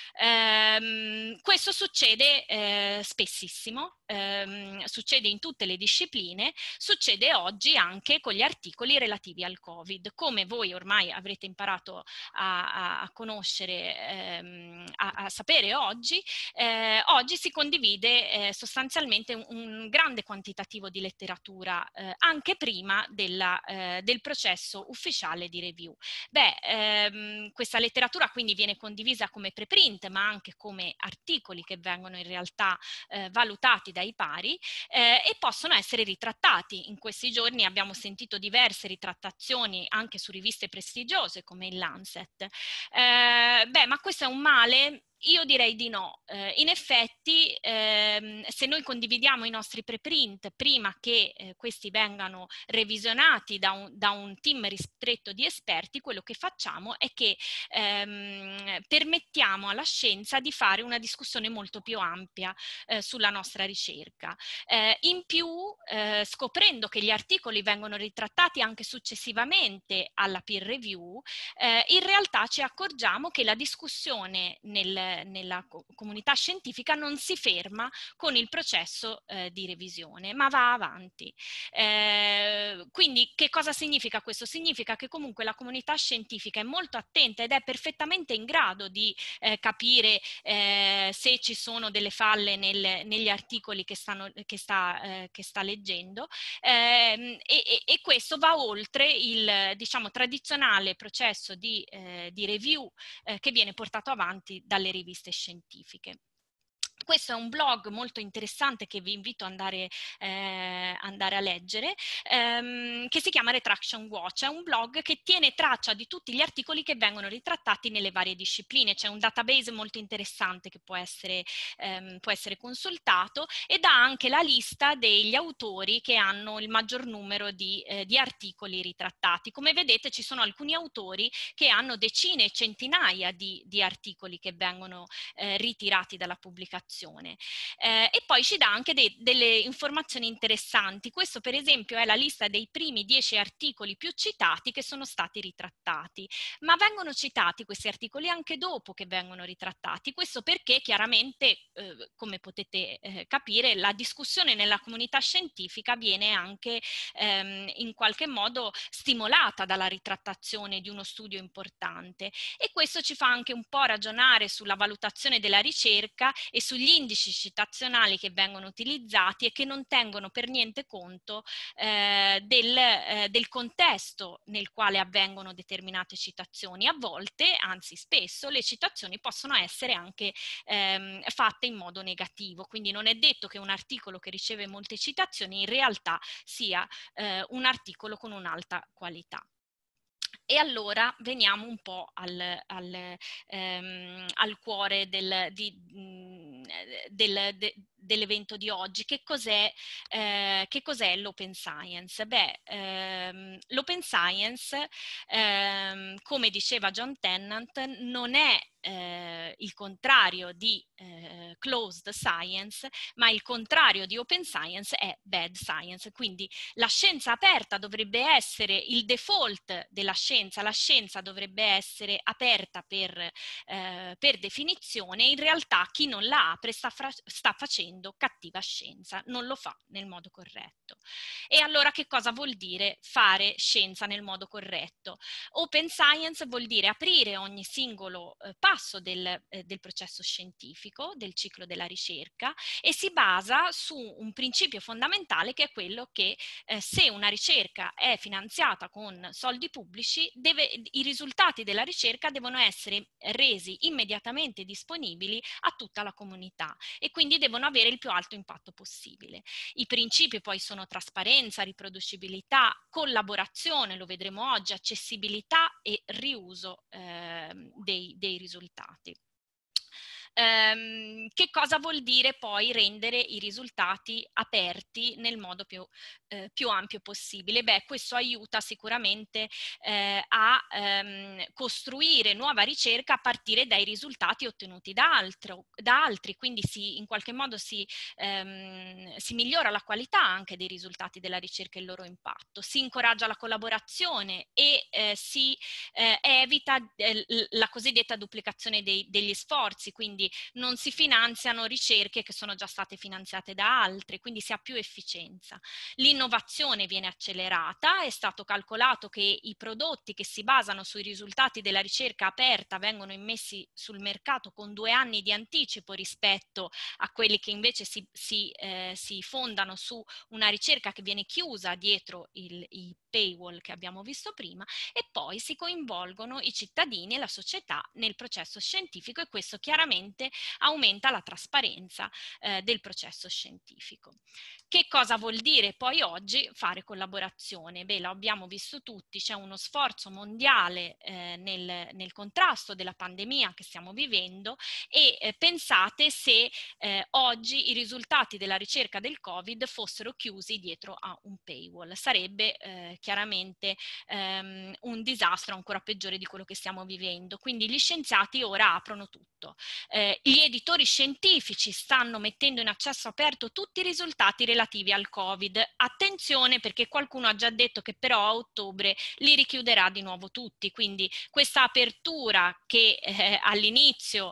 Questo succede spessissimo, succede in tutte le discipline, succede oggi anche con gli articoli relativi al Covid. Come voi ormai avrete imparato a conoscere, a sapere oggi, oggi si condivide sostanzialmente un grande quantitativo di letteratura anche prima del processo ufficiale di review. Beh, questa letteratura quindi viene condivisa come preprint, ma anche come articoli che vengono in realtà valutati dai pari e possono essere ritrattati. In questi giorni abbiamo sentito diverse ritrattazioni anche su riviste prestigiose come il Lancet. Beh, ma questo è un male? Io direi di no. In effetti, se noi condividiamo i nostri preprint prima che questi vengano revisionati da un team ristretto di esperti, quello che facciamo è che permettiamo alla scienza di fare una discussione molto più ampia sulla nostra ricerca. In più, scoprendo che gli articoli vengono ritrattati anche successivamente alla peer review, in realtà ci accorgiamo che la discussione nella comunità scientifica non si ferma con il processo di revisione, ma va avanti. Quindi che cosa significa questo? Significa che comunque la comunità scientifica è molto attenta ed è perfettamente in grado di capire se ci sono delle falle negli articoli che sta leggendo, e questo va oltre il, diciamo, tradizionale processo di review che viene portato avanti dalle riviste scientifiche. Questo è un blog molto interessante che vi invito ad andare a leggere, che si chiama Retraction Watch. È un blog che tiene traccia di tutti gli articoli che vengono ritrattati nelle varie discipline. C'è un database molto interessante che può essere consultato e dà anche la lista degli autori che hanno il maggior numero di articoli ritrattati. Come vedete, ci sono alcuni autori che hanno decine e centinaia di articoli che vengono ritirati dalla pubblicazione. E poi ci dà anche delle informazioni interessanti. Questo per esempio è la lista dei primi 10 articoli più citati che sono stati ritrattati, ma vengono citati questi articoli anche dopo che vengono ritrattati. Questo perché chiaramente, come potete capire, la discussione nella comunità scientifica viene anche in qualche modo stimolata dalla ritrattazione di uno studio importante, e questo ci fa anche un po' ragionare sulla valutazione della ricerca e sugli indici citazionali che vengono utilizzati e che non tengono per niente conto del contesto nel quale avvengono determinate citazioni. A volte, anzi spesso, le citazioni possono essere anche fatte in modo negativo, quindi non è detto che un articolo che riceve molte citazioni in realtà sia un articolo con un'alta qualità. E allora veniamo un po' al cuore dell'evento di oggi. Che cos'è l'Open Science? Beh, l'Open Science, come diceva John Tennant, non è il contrario di closed science, ma il contrario di open science è bad science. Quindi la scienza aperta dovrebbe essere il default della scienza, la scienza dovrebbe essere aperta per definizione. In realtà chi non la apre sta facendo cattiva scienza, non lo fa nel modo corretto. E allora che cosa vuol dire fare scienza nel modo corretto? Open science vuol dire aprire ogni singolo passo collasso del processo scientifico, del ciclo della ricerca, e si basa su un principio fondamentale che è quello che se una ricerca è finanziata con soldi pubblici, i risultati della ricerca devono essere resi immediatamente disponibili a tutta la comunità e quindi devono avere il più alto impatto possibile. I principi poi sono trasparenza, riproducibilità, collaborazione, lo vedremo oggi, accessibilità e riuso dei risultati. Che cosa vuol dire poi rendere i risultati aperti nel modo più ampio possibile? Beh, questo aiuta sicuramente a costruire nuova ricerca a partire dai risultati ottenuti da altri, quindi in qualche modo si migliora la qualità anche dei risultati della ricerca e il loro impatto, si incoraggia la collaborazione e si evita la cosiddetta duplicazione degli sforzi, quindi non si finanziano ricerche che sono già state finanziate da altri, quindi si ha più efficienza. L'innovazione viene accelerata, è stato calcolato che i prodotti che si basano sui risultati della ricerca aperta vengono immessi sul mercato con 2 anni di anticipo rispetto a quelli che invece si fondano su una ricerca che viene chiusa dietro i paywall che abbiamo visto prima, e poi si coinvolgono i cittadini e la società nel processo scientifico, e questo chiaramente aumenta la trasparenza del processo scientifico. Che cosa vuol dire poi oggi fare collaborazione? Beh, lo abbiamo visto tutti, c'è uno sforzo mondiale nel contrasto della pandemia che stiamo vivendo, e pensate se oggi i risultati della ricerca del Covid fossero chiusi dietro a un paywall. Sarebbe chiaramente un disastro ancora peggiore di quello che stiamo vivendo. Quindi gli scienziati ora aprono tutto. Gli editori scientifici stanno mettendo in accesso aperto tutti i risultati relativi al Covid. Attenzione, perché qualcuno ha già detto che però a ottobre li richiuderà di nuovo tutti, quindi questa apertura che all'inizio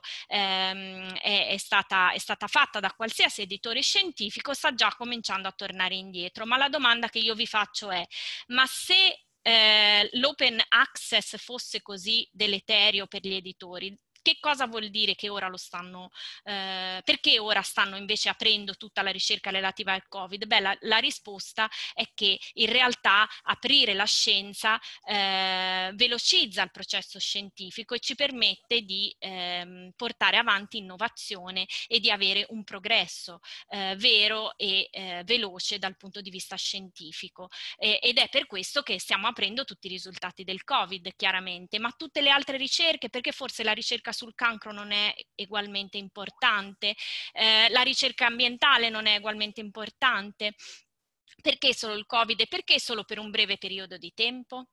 è stata fatta da qualsiasi editore scientifico sta già cominciando a tornare indietro. Ma la domanda che io vi faccio è: ma se l'open access fosse così deleterio per gli editori, che cosa vuol dire che ora lo stanno, perché ora stanno invece aprendo tutta la ricerca relativa al Covid? Beh, la risposta è che in realtà aprire la scienza velocizza il processo scientifico e ci permette di portare avanti innovazione e di avere un progresso vero e veloce dal punto di vista scientifico. Ed è per questo che stiamo aprendo tutti i risultati del Covid, chiaramente, ma tutte le altre ricerche, perché forse la ricerca sul cancro non è ugualmente importante, la ricerca ambientale non è ugualmente importante, perché solo il Covid e perché solo per un breve periodo di tempo?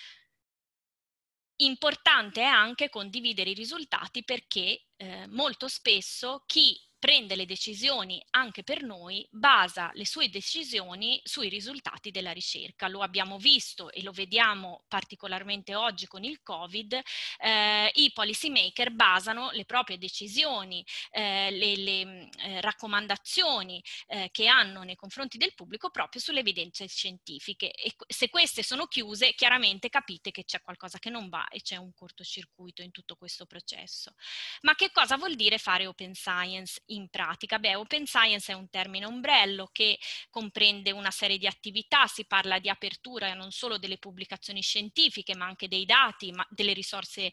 Importante è anche condividere i risultati, perché molto spesso chi prende le decisioni anche per noi basa le sue decisioni sui risultati della ricerca. Lo abbiamo visto e lo vediamo particolarmente oggi con il Covid. I policy maker basano le proprie decisioni, le raccomandazioni che hanno nei confronti del pubblico proprio sulle evidenze scientifiche, e se queste sono chiuse chiaramente capite che c'è qualcosa che non va e c'è un cortocircuito in tutto questo processo. Ma che cosa vuol dire fare open science in pratica? Beh, open science è un termine ombrello che comprende una serie di attività. Si parla di apertura non solo delle pubblicazioni scientifiche, ma anche dei dati, delle risorse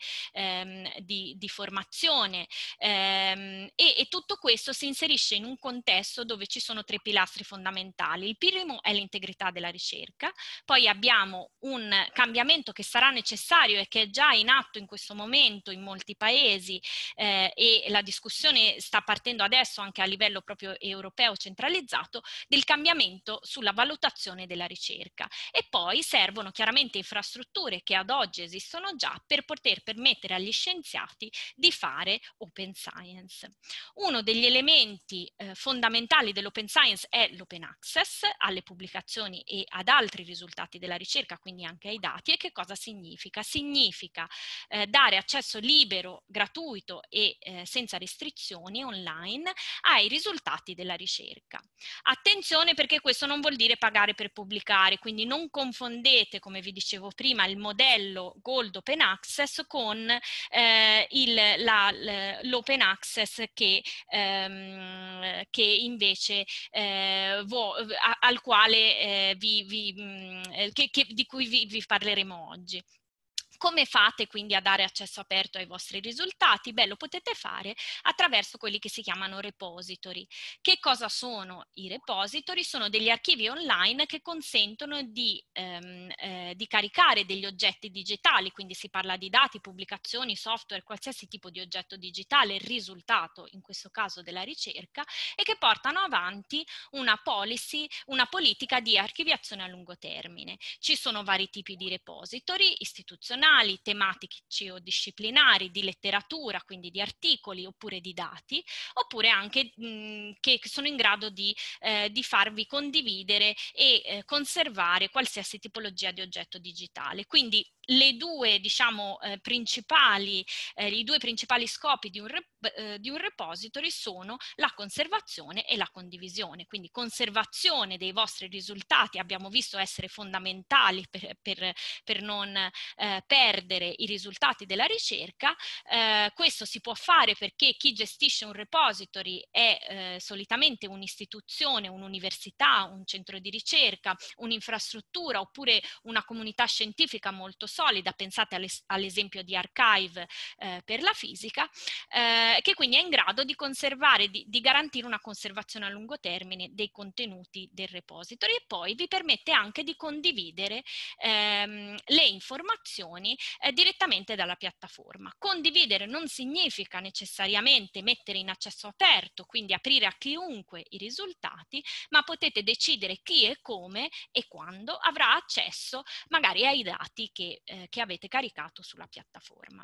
di formazione, e tutto questo si inserisce in un contesto dove ci sono 3 pilastri fondamentali. Il primo è l'integrità della ricerca, poi abbiamo un cambiamento che sarà necessario e che è già in atto in questo momento in molti paesi, e la discussione sta partendo adesso anche a livello proprio europeo centralizzato, del cambiamento sulla valutazione della ricerca. E poi servono chiaramente infrastrutture che ad oggi esistono già per poter permettere agli scienziati di fare open science. Uno degli elementi fondamentali dell'open science è l'open access alle pubblicazioni e ad altri risultati della ricerca, quindi anche ai dati. E che cosa significa? Significa dare accesso libero, gratuito e senza restrizioni online online ai risultati della ricerca. Attenzione, perché questo non vuol dire pagare per pubblicare, quindi non confondete, come vi dicevo prima, il modello Gold Open Access con l'Open Access che invece al quale di cui vi parleremo oggi. Come fate quindi a dare accesso aperto ai vostri risultati? Beh, lo potete fare attraverso quelli che si chiamano repository. Che cosa sono i repository? Sono degli archivi online che consentono di caricare degli oggetti digitali, quindi si parla di dati, pubblicazioni, software, qualsiasi tipo di oggetto digitale, risultato in questo caso della ricerca, e che portano avanti una politica di archiviazione a lungo termine. Ci sono vari tipi di repository, istituzionali, tematici o disciplinari, di letteratura, quindi di articoli oppure di dati, oppure anche che sono in grado di farvi condividere e conservare qualsiasi tipologia di oggetto digitale. Quindi i due principali scopi di un repository sono la conservazione e la condivisione. Quindi conservazione dei vostri risultati, abbiamo visto essere fondamentali per non perdere i risultati della ricerca. Questo si può fare perché chi gestisce un repository è solitamente un'istituzione, un'università, un centro di ricerca, un'infrastruttura oppure una comunità scientifica molto solida. Pensate all'esempio di Archive per la fisica, che quindi è in grado di conservare, di garantire una conservazione a lungo termine dei contenuti del repository, e poi vi permette anche di condividere le informazioni direttamente dalla piattaforma. Condividere non significa necessariamente mettere in accesso aperto, quindi aprire a chiunque i risultati, ma potete decidere chi e come e quando avrà accesso magari ai dati che avete caricato sulla piattaforma.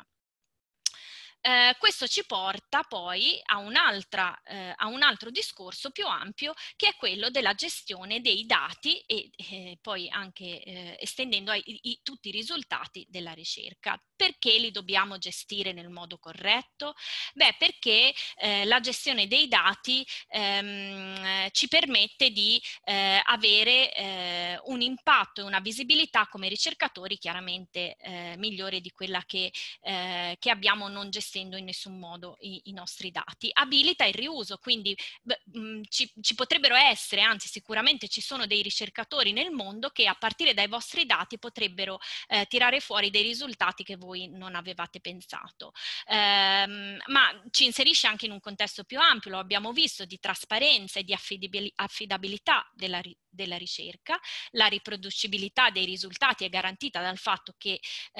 Questo ci porta poi a un altro discorso più ampio, che è quello della gestione dei dati e poi anche estendendo tutti i risultati della ricerca. Perché li dobbiamo gestire nel modo corretto? Beh, perché la gestione dei dati ci permette di avere un impatto e una visibilità come ricercatori chiaramente migliore di quella che abbiamo non gestendo in nessun modo i nostri dati. Abilita il riuso, quindi ci potrebbero essere, anzi sicuramente ci sono dei ricercatori nel mondo che a partire dai vostri dati potrebbero tirare fuori dei risultati che voi non avevate pensato. Ma ci inserisce anche in un contesto più ampio, lo abbiamo visto, di trasparenza e di affidabilità della ricerca. La riproducibilità dei risultati è garantita dal fatto che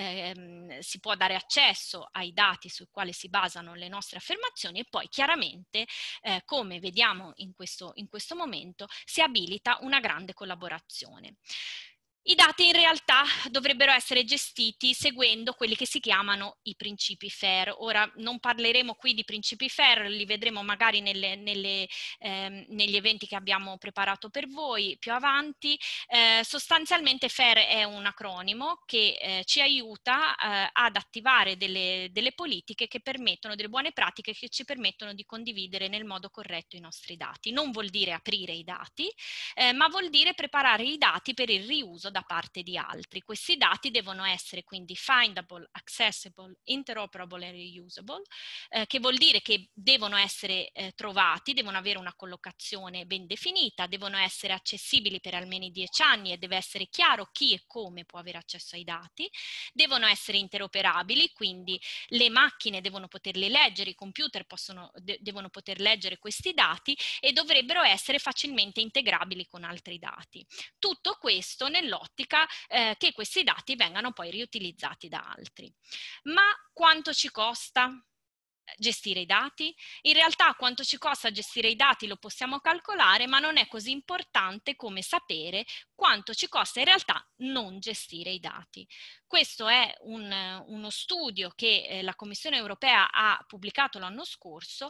si può dare accesso ai dati sui quali si basano le nostre affermazioni, e poi chiaramente, come vediamo in questo momento, si abilita una grande collaborazione. I dati in realtà dovrebbero essere gestiti seguendo quelli che si chiamano i principi FAIR. Ora non parleremo qui di principi FAIR, li vedremo magari negli eventi che abbiamo preparato per voi più avanti. Sostanzialmente FAIR è un acronimo che ci aiuta ad attivare delle politiche che permettono, delle buone pratiche che ci permettono di condividere nel modo corretto i nostri dati. Non vuol dire aprire i dati, ma vuol dire preparare i dati per il riuso da parte di altri. Questi dati devono essere quindi findable, accessible, interoperable e reusable, che vuol dire che devono essere trovati, devono avere una collocazione ben definita, devono essere accessibili per almeno 10 anni e deve essere chiaro chi e come può avere accesso ai dati, devono essere interoperabili, quindi le macchine devono poterli leggere, i computer devono poter leggere questi dati e dovrebbero essere facilmente integrabili con altri dati. Tutto questo nell'ottica che questi dati vengano poi riutilizzati da altri. Ma quanto ci costa gestire i dati? In realtà quanto ci costa gestire i dati lo possiamo calcolare, ma non è così importante come sapere quanto ci costa in realtà non gestire i dati. Questo è uno studio che la Commissione europea ha pubblicato l'anno scorso,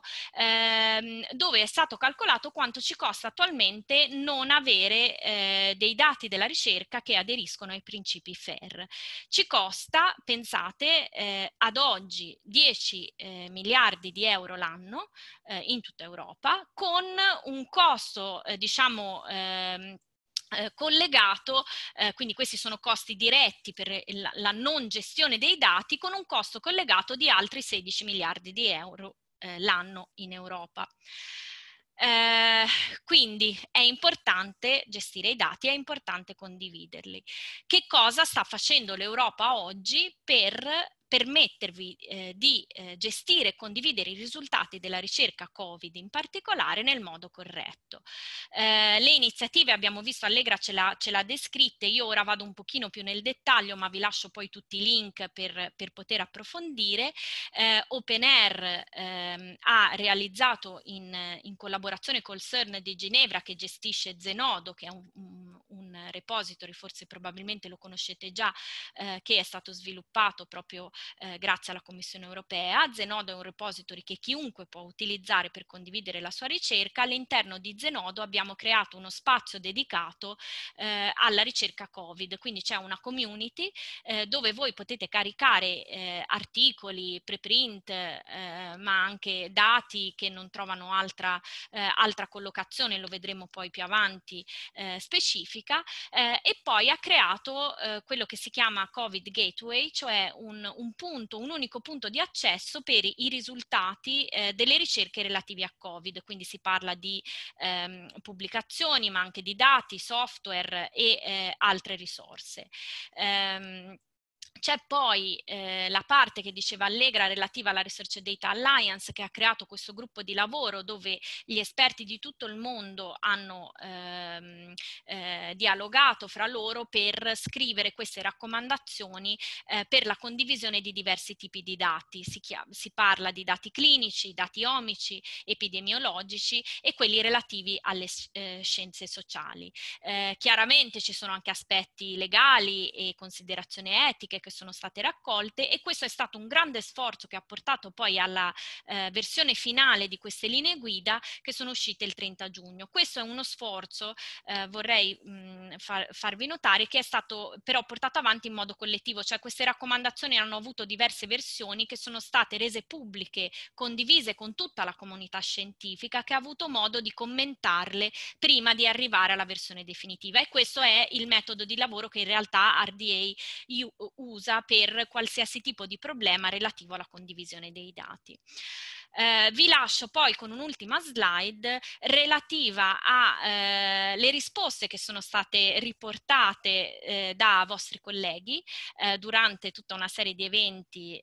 dove è stato calcolato quanto ci costa attualmente non avere dei dati della ricerca che aderiscono ai principi FAIR. Ci costa, pensate, ad oggi 10 miliardi miliardi di euro l'anno in tutta Europa, con un costo, collegato, quindi questi sono costi diretti per la non gestione dei dati, con un costo collegato di altri 16 miliardi di euro l'anno in Europa. Quindi è importante gestire i dati, è importante condividerli. Che cosa sta facendo l'Europa oggi per permettervi di gestire e condividere i risultati della ricerca Covid in particolare nel modo corretto? Le iniziative, abbiamo visto, Allegra ce l'ha descritte, io ora vado un pochino più nel dettaglio, ma vi lascio poi tutti i link per poter approfondire. OpenAir ha realizzato in collaborazione col CERN di Ginevra, che gestisce Zenodo, che è un repository, forse probabilmente lo conoscete già, che è stato sviluppato proprio grazie alla Commissione europea. Zenodo è un repository che chiunque può utilizzare per condividere la sua ricerca. All'interno di Zenodo abbiamo creato uno spazio dedicato alla ricerca Covid, quindi c'è una community dove voi potete caricare articoli, preprint, ma anche dati che non trovano altra collocazione, lo vedremo poi più avanti, specifica, e poi ha creato quello che si chiama Covid Gateway, cioè un unico punto di accesso per i risultati delle ricerche relative a Covid, quindi si parla di pubblicazioni, ma anche di dati, software e altre risorse. C'è poi la parte che diceva Allegra relativa alla Research Data Alliance, che ha creato questo gruppo di lavoro dove gli esperti di tutto il mondo hanno dialogato fra loro per scrivere queste raccomandazioni per la condivisione di diversi tipi di dati. Si parla di dati clinici, dati omici, epidemiologici e quelli relativi alle scienze sociali. Chiaramente ci sono anche aspetti legali e considerazioni etiche che sono state raccolte, e questo è stato un grande sforzo che ha portato poi alla versione finale di queste linee guida che sono uscite il 30 giugno. Questo è uno sforzo, vorrei farvi notare, che è stato però portato avanti in modo collettivo, cioè queste raccomandazioni hanno avuto diverse versioni che sono state rese pubbliche, condivise con tutta la comunità scientifica, che ha avuto modo di commentarle prima di arrivare alla versione definitiva, e questo è il metodo di lavoro che in realtà RDA usa per qualsiasi tipo di problema relativo alla condivisione dei dati. Vi lascio poi con un'ultima slide relativa alle risposte che sono state riportate da vostri colleghi durante tutta una serie di eventi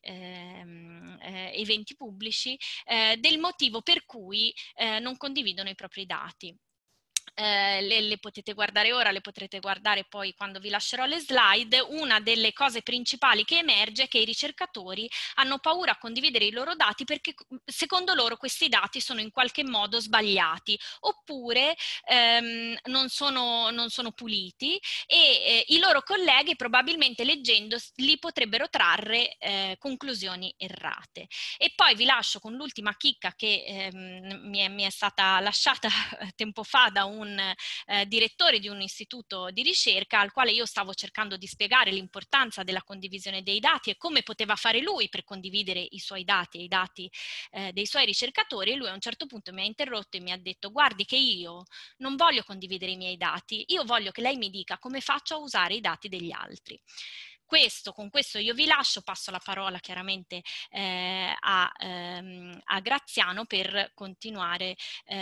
pubblici, del motivo per cui non condividono i propri dati. Le potete guardare ora, le potrete guardare poi quando vi lascerò le slide. Una delle cose principali che emerge è che i ricercatori hanno paura a condividere i loro dati perché secondo loro questi dati sono in qualche modo sbagliati, oppure non sono puliti, e i loro colleghi probabilmente leggendo li potrebbero trarre conclusioni errate. E poi vi lascio con l'ultima chicca che mi è stata lasciata tempo fa da un direttore di un istituto di ricerca, al quale io stavo cercando di spiegare l'importanza della condivisione dei dati e come poteva fare lui per condividere i suoi dati e i dati dei suoi ricercatori, e lui a un certo punto mi ha interrotto e mi ha detto: guardi che io non voglio condividere i miei dati, io voglio che lei mi dica come faccio a usare i dati degli altri. Con questo io vi lascio, passo la parola chiaramente a Graziano per continuare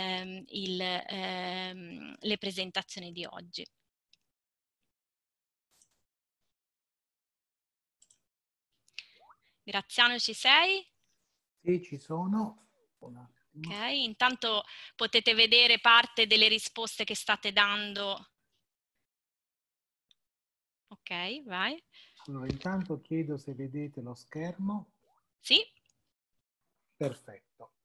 le presentazioni di oggi. Graziano, ci sei? Sì, ci sono. Ok, intanto potete vedere parte delle risposte che state dando. Ok, vai. Allora, intanto chiedo se vedete lo schermo. Sì. Perfetto.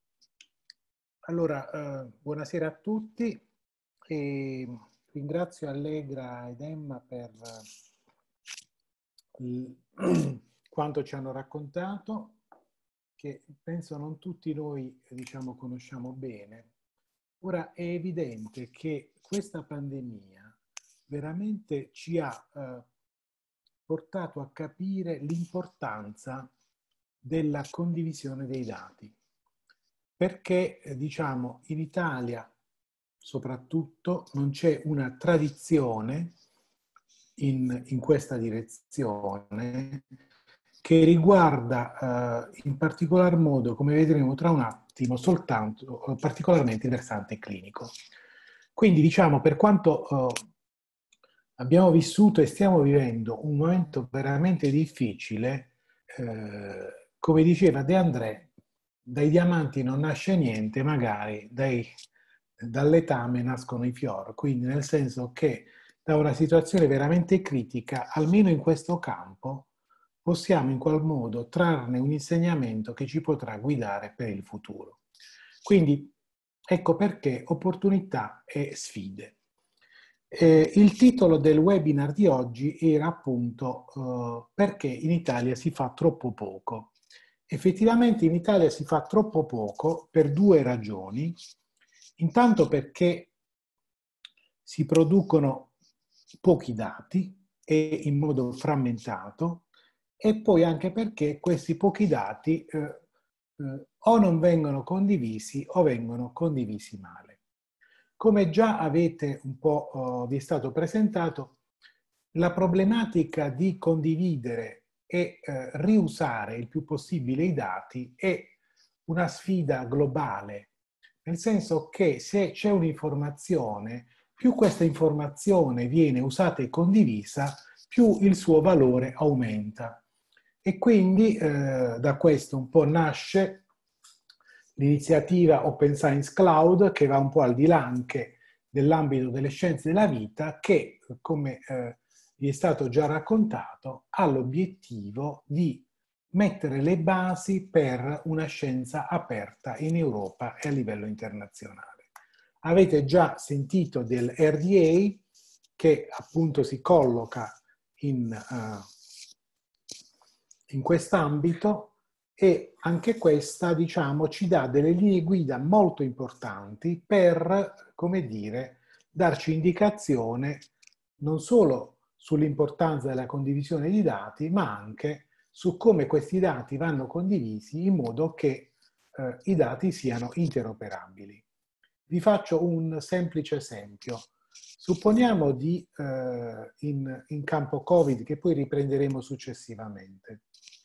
Allora, buonasera a tutti e ringrazio Allegra ed Emma per quanto ci hanno raccontato, che penso non tutti noi, diciamo, conosciamo bene. Ora, è evidente che questa pandemia veramente ci ha portato a capire l'importanza della condivisione dei dati, perché diciamo in Italia soprattutto non c'è una tradizione in questa direzione che riguarda in particolar modo, come vedremo tra un attimo, soltanto particolarmente il versante clinico. Quindi diciamo, per quanto abbiamo vissuto e stiamo vivendo un momento veramente difficile, come diceva De André, dai diamanti non nasce niente, magari dall'etame nascono i fiori, quindi nel senso che da una situazione veramente critica, almeno in questo campo, possiamo in qual modo trarne un insegnamento che ci potrà guidare per il futuro. Quindi ecco perché opportunità e sfide. Il titolo del webinar di oggi era appunto perché in Italia si fa troppo poco. Effettivamente in Italia si fa troppo poco per due ragioni. Intanto perché si producono pochi dati e in modo frammentato, e poi anche perché questi pochi dati o non vengono condivisi o vengono condivisi male. Come già avete un po' vi è stato presentato, la problematica di condividere e riusare il più possibile i dati è una sfida globale, nel senso che se c'è un'informazione, più questa informazione viene usata e condivisa, più il suo valore aumenta. E quindi da questo un po' nasce l'iniziativa Open Science Cloud, che va un po' al di là anche dell'ambito delle scienze della vita, che, come vi è stato già raccontato, ha l'obiettivo di mettere le basi per una scienza aperta in Europa e a livello internazionale. Avete già sentito del RDA, che appunto si colloca in quest'ambito, e anche questa, diciamo, ci dà delle linee guida molto importanti per, come dire, darci indicazione non solo sull'importanza della condivisione di dati, ma anche su come questi dati vanno condivisi in modo che i dati siano interoperabili. Vi faccio un semplice esempio. Supponiamo in campo Covid, che poi riprenderemo successivamente.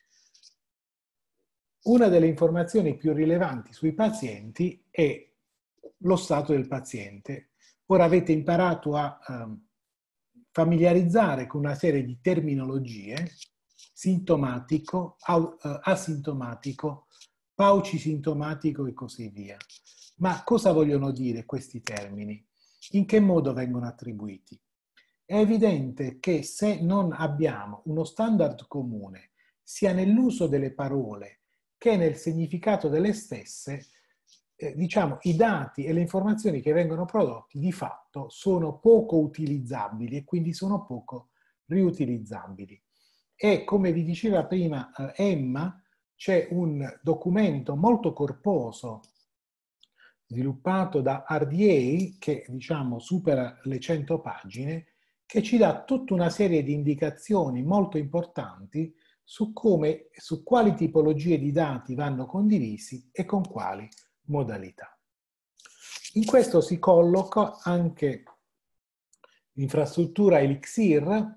Una delle informazioni più rilevanti sui pazienti è lo stato del paziente. Ora avete imparato a familiarizzare con una serie di terminologie: sintomatico, asintomatico, paucisintomatico e così via. Ma cosa vogliono dire questi termini? In che modo vengono attribuiti? È evidente che se non abbiamo uno standard comune, sia nell'uso delle parole che nel significato delle stesse, diciamo, i dati e le informazioni che vengono prodotti di fatto sono poco utilizzabili e quindi sono poco riutilizzabili. E come vi diceva prima Emma, c'è un documento molto corposo sviluppato da RDA che, diciamo, supera le 100 pagine, che ci dà tutta una serie di indicazioni molto importanti su quali tipologie di dati vanno condivisi e con quali modalità. In questo si colloca anche l'infrastruttura Elixir,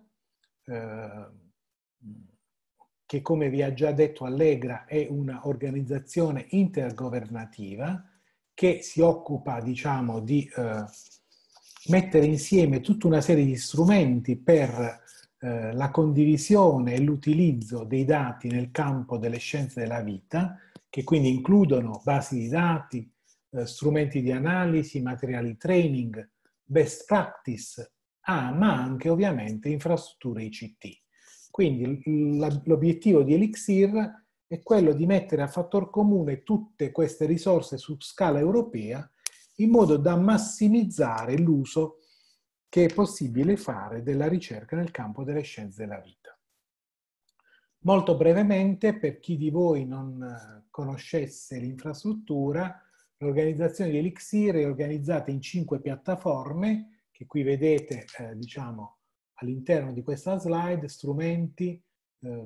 che, come vi ha già detto Allegra, è un'organizzazione intergovernativa che si occupa, diciamo, di mettere insieme tutta una serie di strumenti per la condivisione e l'utilizzo dei dati nel campo delle scienze della vita, che quindi includono basi di dati, strumenti di analisi, materiali training, best practice, ma anche ovviamente infrastrutture ICT. Quindi l'obiettivo di Elixir è quello di mettere a fattor comune tutte queste risorse su scala europea in modo da massimizzare l'uso che è possibile fare della ricerca nel campo delle scienze della vita. Molto brevemente, per chi di voi non conoscesse l'infrastruttura, l'organizzazione di Elixir è organizzata in 5 piattaforme, che qui vedete, diciamo, all'interno di questa slide: strumenti,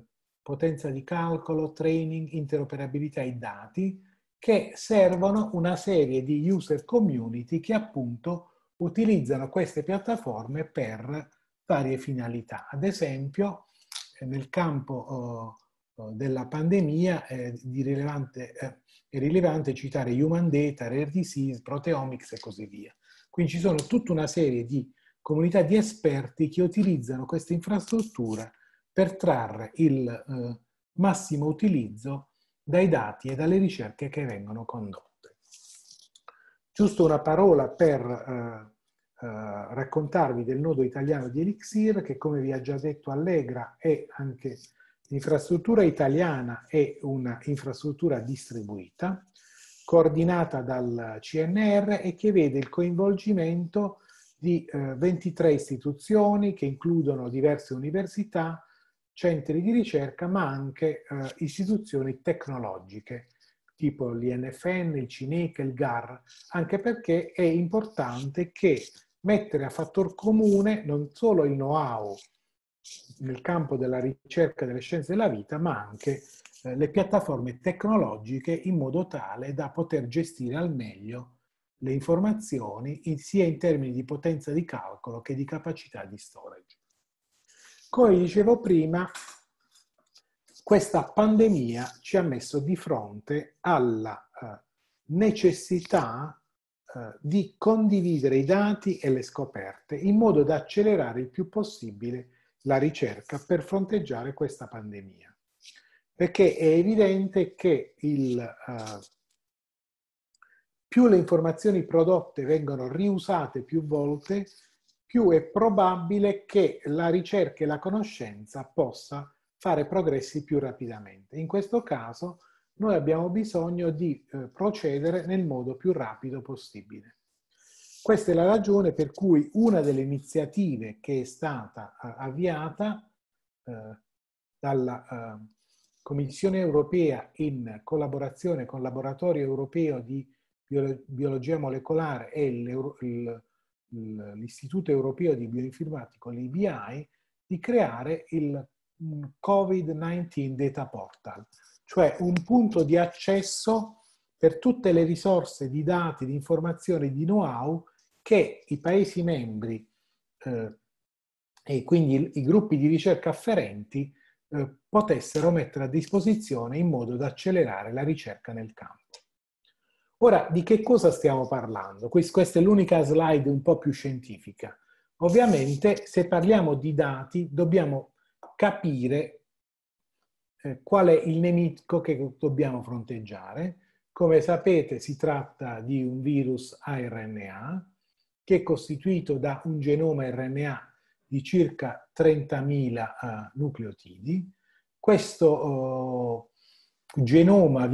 potenza di calcolo, training, interoperabilità e dati, che servono una serie di user community che appunto utilizzano queste piattaforme per varie finalità. Ad esempio, nel campo della pandemia è rilevante citare Human Data, Rare Disease, Proteomics e così via. Quindi ci sono tutta una serie di comunità di esperti che utilizzano questa infrastruttura per trarre il massimo utilizzo dai dati e dalle ricerche che vengono condotte. Giusto una parola per raccontarvi del nodo italiano di Elixir, che come vi ha già detto Allegra è anche l'infrastruttura italiana, è una infrastruttura distribuita, coordinata dal CNR e che vede il coinvolgimento di 23 istituzioni che includono diverse università, centri di ricerca, ma anche istituzioni tecnologiche, tipo l'INFN, il CINEC, il GAR, anche perché è importante che mettere a fattor comune non solo il know-how nel campo della ricerca delle scienze della vita, ma anche le piattaforme tecnologiche in modo tale da poter gestire al meglio le informazioni sia in termini di potenza di calcolo che di capacità di storage. Come dicevo prima, questa pandemia ci ha messo di fronte alla necessità di condividere i dati e le scoperte in modo da accelerare il più possibile la ricerca per fronteggiare questa pandemia. Perché è evidente che più le informazioni prodotte vengono riusate più volte, più è probabile che la ricerca e la conoscenza possa fare progressi più rapidamente. In questo caso noi abbiamo bisogno di procedere nel modo più rapido possibile. Questa è la ragione per cui una delle iniziative che è stata avviata dalla Commissione europea in collaborazione con il Laboratorio europeo di biologia molecolare e l'Istituto europeo di bioinformatica, l'IBI, di creare il COVID-19 Data Portal, cioè un punto di accesso per tutte le risorse di dati, di informazioni, di know-how che i Paesi membri e quindi i gruppi di ricerca afferenti potessero mettere a disposizione in modo da accelerare la ricerca nel campo. Ora, di che cosa stiamo parlando? Questa è l'unica slide un po' più scientifica. Ovviamente, se parliamo di dati, dobbiamo capire qual è il nemico che dobbiamo fronteggiare. Come sapete, si tratta di un virus a RNA che è costituito da un genoma RNA di circa 30.000 nucleotidi. Questo genoma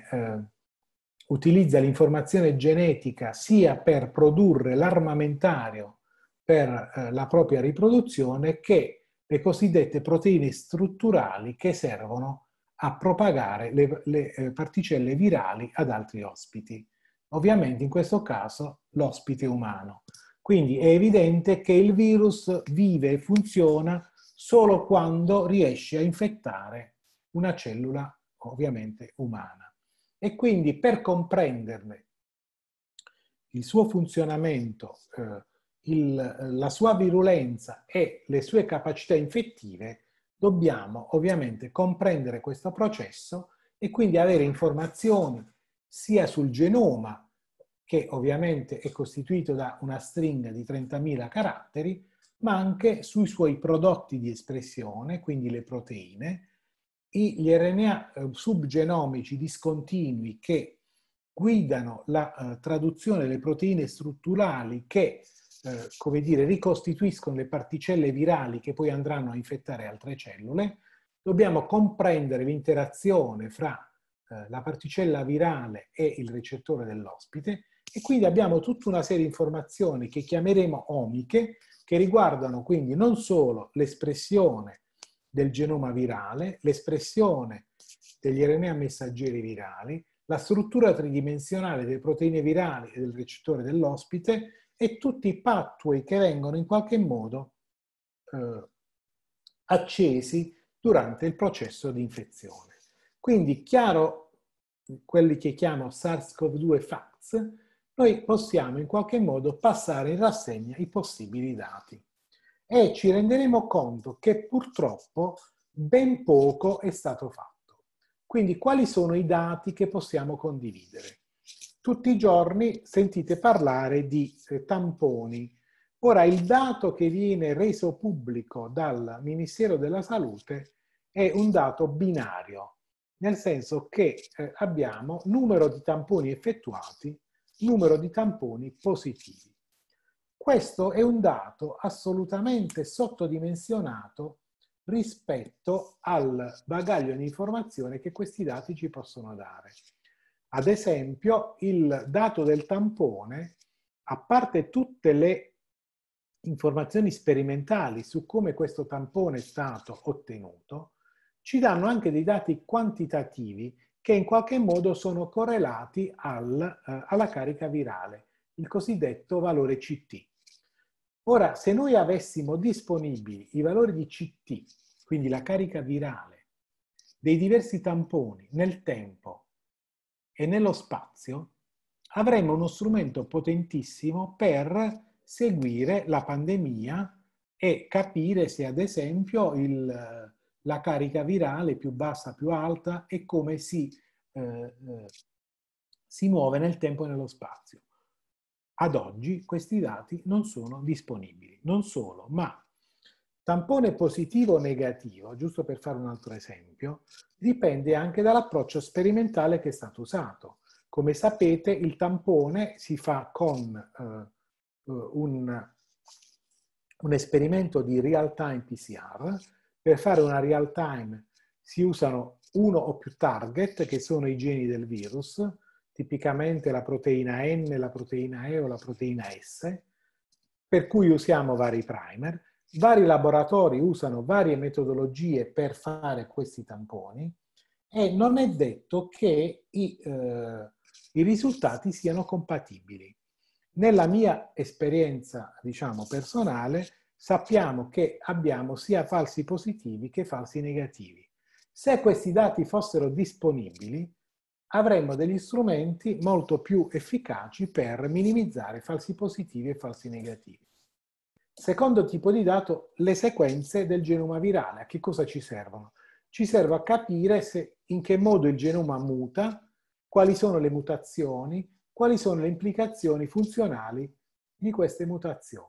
utilizza l'informazione genetica sia per produrre l'armamentario per la propria riproduzione che le cosiddette proteine strutturali che servono a propagare le particelle virali ad altri ospiti. Ovviamente in questo caso l'ospite umano. Quindi è evidente che il virus vive e funziona solo quando riesce a infettare una cellula ovviamente umana. E quindi per comprenderne il suo funzionamento, la sua virulenza e le sue capacità infettive, dobbiamo ovviamente comprendere questo processo e quindi avere informazioni sia sul genoma, che ovviamente è costituito da una stringa di 30.000 caratteri, ma anche sui suoi prodotti di espressione, quindi le proteine, gli RNA subgenomici discontinui che guidano la traduzione delle proteine strutturali che, come dire, ricostituiscono le particelle virali che poi andranno a infettare altre cellule. Dobbiamo comprendere l'interazione fra la particella virale e il recettore dell'ospite e quindi abbiamo tutta una serie di informazioni che chiameremo omiche, che riguardano quindi non solo l'espressione del genoma virale, l'espressione degli RNA messaggeri virali, la struttura tridimensionale delle proteine virali e del recettore dell'ospite e tutti i pathway che vengono in qualche modo accesi durante il processo di infezione. Quindi, chiaro quelli che chiamo SARS-CoV-2 facts, noi possiamo in qualche modo passare in rassegna i possibili dati e ci renderemo conto che purtroppo ben poco è stato fatto. Quindi quali sono i dati che possiamo condividere? Tutti i giorni sentite parlare di tamponi. Ora, il dato che viene reso pubblico dal Ministero della Salute è un dato binario, nel senso che abbiamo numero di tamponi effettuati, numero di tamponi positivi. Questo è un dato assolutamente sottodimensionato rispetto al bagaglio di informazione che questi dati ci possono dare. Ad esempio, il dato del tampone, a parte tutte le informazioni sperimentali su come questo tampone è stato ottenuto, ci danno anche dei dati quantitativi che in qualche modo sono correlati alla carica virale, il cosiddetto valore CT. Ora, se noi avessimo disponibili i valori di CT, quindi la carica virale, dei diversi tamponi nel tempo e nello spazio, avremmo uno strumento potentissimo per seguire la pandemia e capire se, ad esempio, la carica virale è più bassa, più alta e come si muove nel tempo e nello spazio. Ad oggi questi dati non sono disponibili. Non solo, ma tampone positivo o negativo, giusto per fare un altro esempio, dipende anche dall'approccio sperimentale che è stato usato. Come sapete, il tampone si fa con un esperimento di real-time PCR. Per fare una real-time si usano uno o più target, che sono i geni del virus, tipicamente la proteina N, la proteina E o la proteina S, per cui usiamo vari primer. Vari laboratori usano varie metodologie per fare questi tamponi e non è detto che i risultati siano compatibili. Nella mia esperienza, diciamo, personale, sappiamo che abbiamo sia falsi positivi che falsi negativi. Se questi dati fossero disponibili, avremmo degli strumenti molto più efficaci per minimizzare falsi positivi e falsi negativi. Secondo tipo di dato, le sequenze del genoma virale. A che cosa ci servono? Ci serve a capire in che modo il genoma muta, quali sono le mutazioni, quali sono le implicazioni funzionali di queste mutazioni.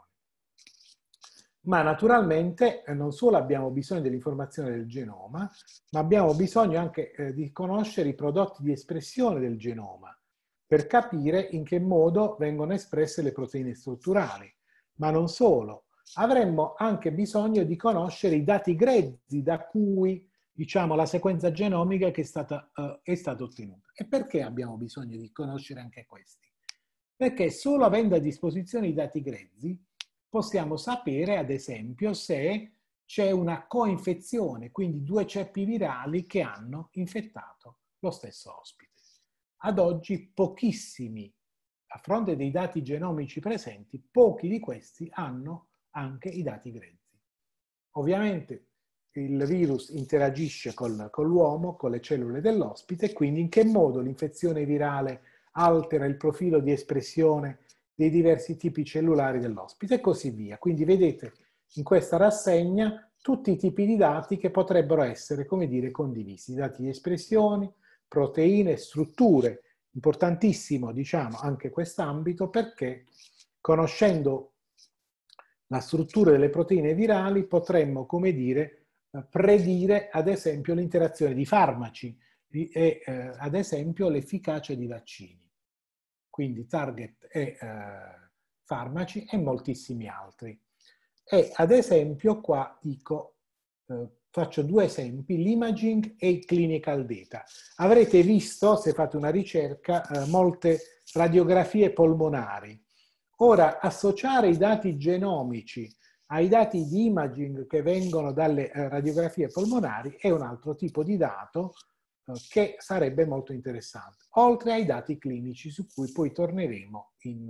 Ma naturalmente non solo abbiamo bisogno dell'informazione del genoma, ma abbiamo bisogno anche di conoscere i prodotti di espressione del genoma per capire in che modo vengono espresse le proteine strutturali. Ma non solo, avremmo anche bisogno di conoscere i dati grezzi da cui, diciamo, la sequenza genomica che è stata ottenuta. E perché abbiamo bisogno di conoscere anche questi? Perché solo avendo a disposizione i dati grezzi possiamo sapere, ad esempio, se c'è una coinfezione, quindi due ceppi virali che hanno infettato lo stesso ospite. Ad oggi pochissimi, a fronte dei dati genomici presenti, pochi di questi hanno anche i dati grezzi. Ovviamente il virus interagisce con l'uomo, con le cellule dell'ospite, quindi in che modo l'infezione virale altera il profilo di espressione dei diversi tipi cellulari dell'ospite e così via. Quindi vedete in questa rassegna tutti i tipi di dati che potrebbero essere, come dire, condivisi. Dati di espressione, proteine, strutture. Importantissimo, diciamo, anche quest'ambito perché conoscendo la struttura delle proteine virali potremmo, come dire, predire ad esempio l'interazione di farmaci e ad esempio l'efficacia di vaccini. Quindi target e farmaci e moltissimi altri. E ad esempio qua dico, faccio due esempi, l'imaging e il clinical data. Avrete visto, se fate una ricerca, molte radiografie polmonari. Ora, associare i dati genomici ai dati di imaging che vengono dalle radiografie polmonari è un altro tipo di dato che sarebbe molto interessante, oltre ai dati clinici su cui poi torneremo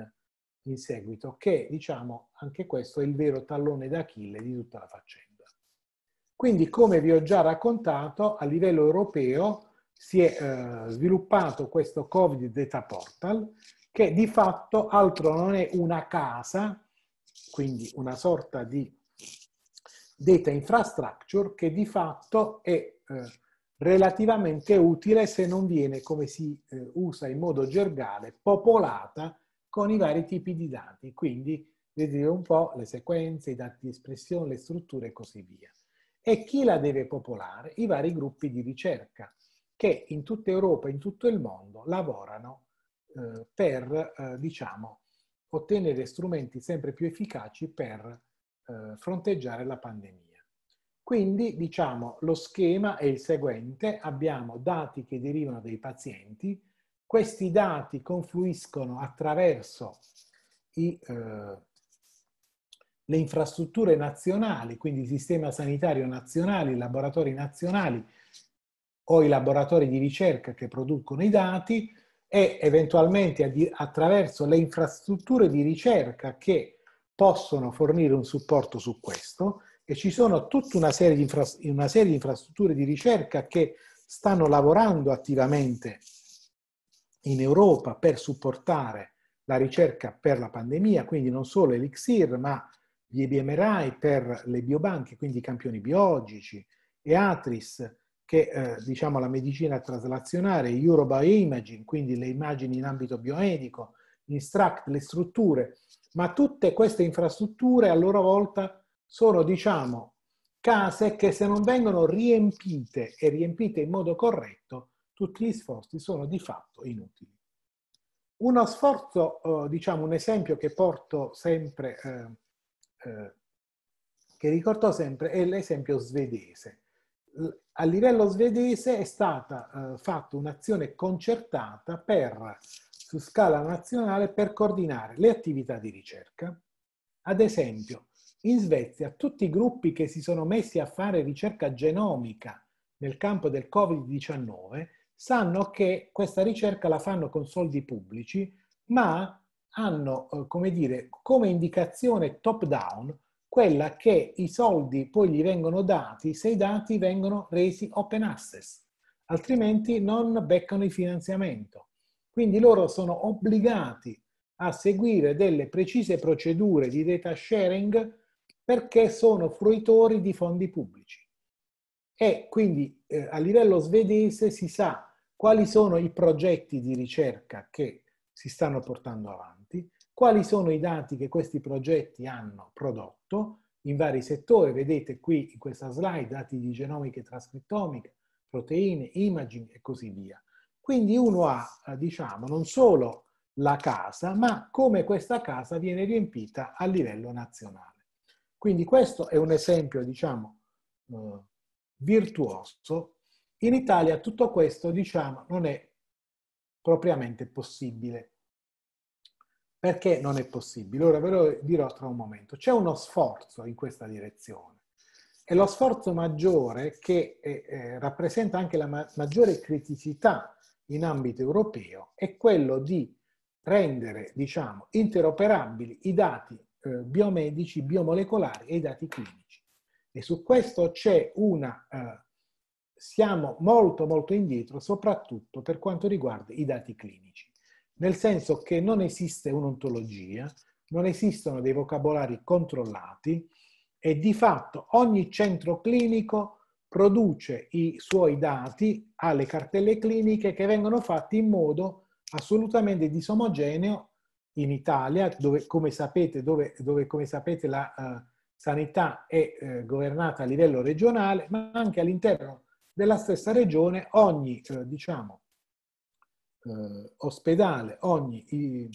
in seguito, che diciamo anche questo è il vero tallone d'Achille di tutta la faccenda. Quindi, come vi ho già raccontato, a livello europeo si è sviluppato questo Covid Data Portal, che di fatto altro non è una casa, quindi una sorta di data infrastructure che di fatto è relativamente utile se non viene, come si usa in modo gergale, popolata con i vari tipi di dati. Quindi vedete un po' le sequenze, i dati di espressione, le strutture e così via. E chi la deve popolare? I vari gruppi di ricerca che in tutta Europa, in tutto il mondo, lavorano per, diciamo, ottenere strumenti sempre più efficaci per fronteggiare la pandemia. Quindi, diciamo, lo schema è il seguente: abbiamo dati che derivano dai pazienti, questi dati confluiscono attraverso le infrastrutture nazionali, quindi il sistema sanitario nazionale, i laboratori nazionali o i laboratori di ricerca che producono i dati, e eventualmente attraverso le infrastrutture di ricerca che possono fornire un supporto su questo, e ci sono tutta una serie di infrastrutture di ricerca che stanno lavorando attivamente in Europa per supportare la ricerca per la pandemia, quindi non solo Elixir, ma gli EBMRI per le biobanche, quindi i campioni biologici, EATRIS, che diciamo la medicina traslazionale, Eurobioimaging, quindi le immagini in ambito biomedico, Instruct, le strutture, ma tutte queste infrastrutture a loro volta sono, diciamo, case che se non vengono riempite e riempite in modo corretto, tutti gli sforzi sono di fatto inutili. Uno sforzo, diciamo, un esempio che porto sempre, che ricordo sempre, è l'esempio svedese. A livello svedese è stata fatta un'azione concertata su scala nazionale per coordinare le attività di ricerca. Ad esempio, in Svezia tutti i gruppi che si sono messi a fare ricerca genomica nel campo del Covid-19 sanno che questa ricerca la fanno con soldi pubblici, ma hanno, come dire, come indicazione top-down quella che i soldi poi gli vengono dati se i dati vengono resi open access, altrimenti non beccano il finanziamento. Quindi loro sono obbligati a seguire delle precise procedure di data sharing perché sono fruitori di fondi pubblici. E quindi a livello svedese si sa quali sono i progetti di ricerca che si stanno portando avanti, quali sono i dati che questi progetti hanno prodotto in vari settori. Vedete qui in questa slide dati di genomica e trascrittomica, proteine, imaging e così via. Quindi uno ha, diciamo, non solo la casa, ma come questa casa viene riempita a livello nazionale. Quindi questo è un esempio, diciamo, virtuoso. In Italia tutto questo, diciamo, non è propriamente possibile. Perché non è possibile? Ora ve lo dirò tra un momento. C'è uno sforzo in questa direzione. E lo sforzo maggiore che rappresenta anche la maggiore criticità in ambito europeo è quello di rendere, diciamo, interoperabili i dati biomedici, biomolecolari e i dati clinici. E su questo c'è siamo molto molto indietro, soprattutto per quanto riguarda i dati clinici. Nel senso che non esiste un'ontologia, non esistono dei vocabolari controllati e di fatto ogni centro clinico produce i suoi dati alle cartelle cliniche che vengono fatti in modo assolutamente disomogeneo in Italia, dove come sapete, la sanità è governata a livello regionale, ma anche all'interno della stessa regione ogni, diciamo, ospedale, ogni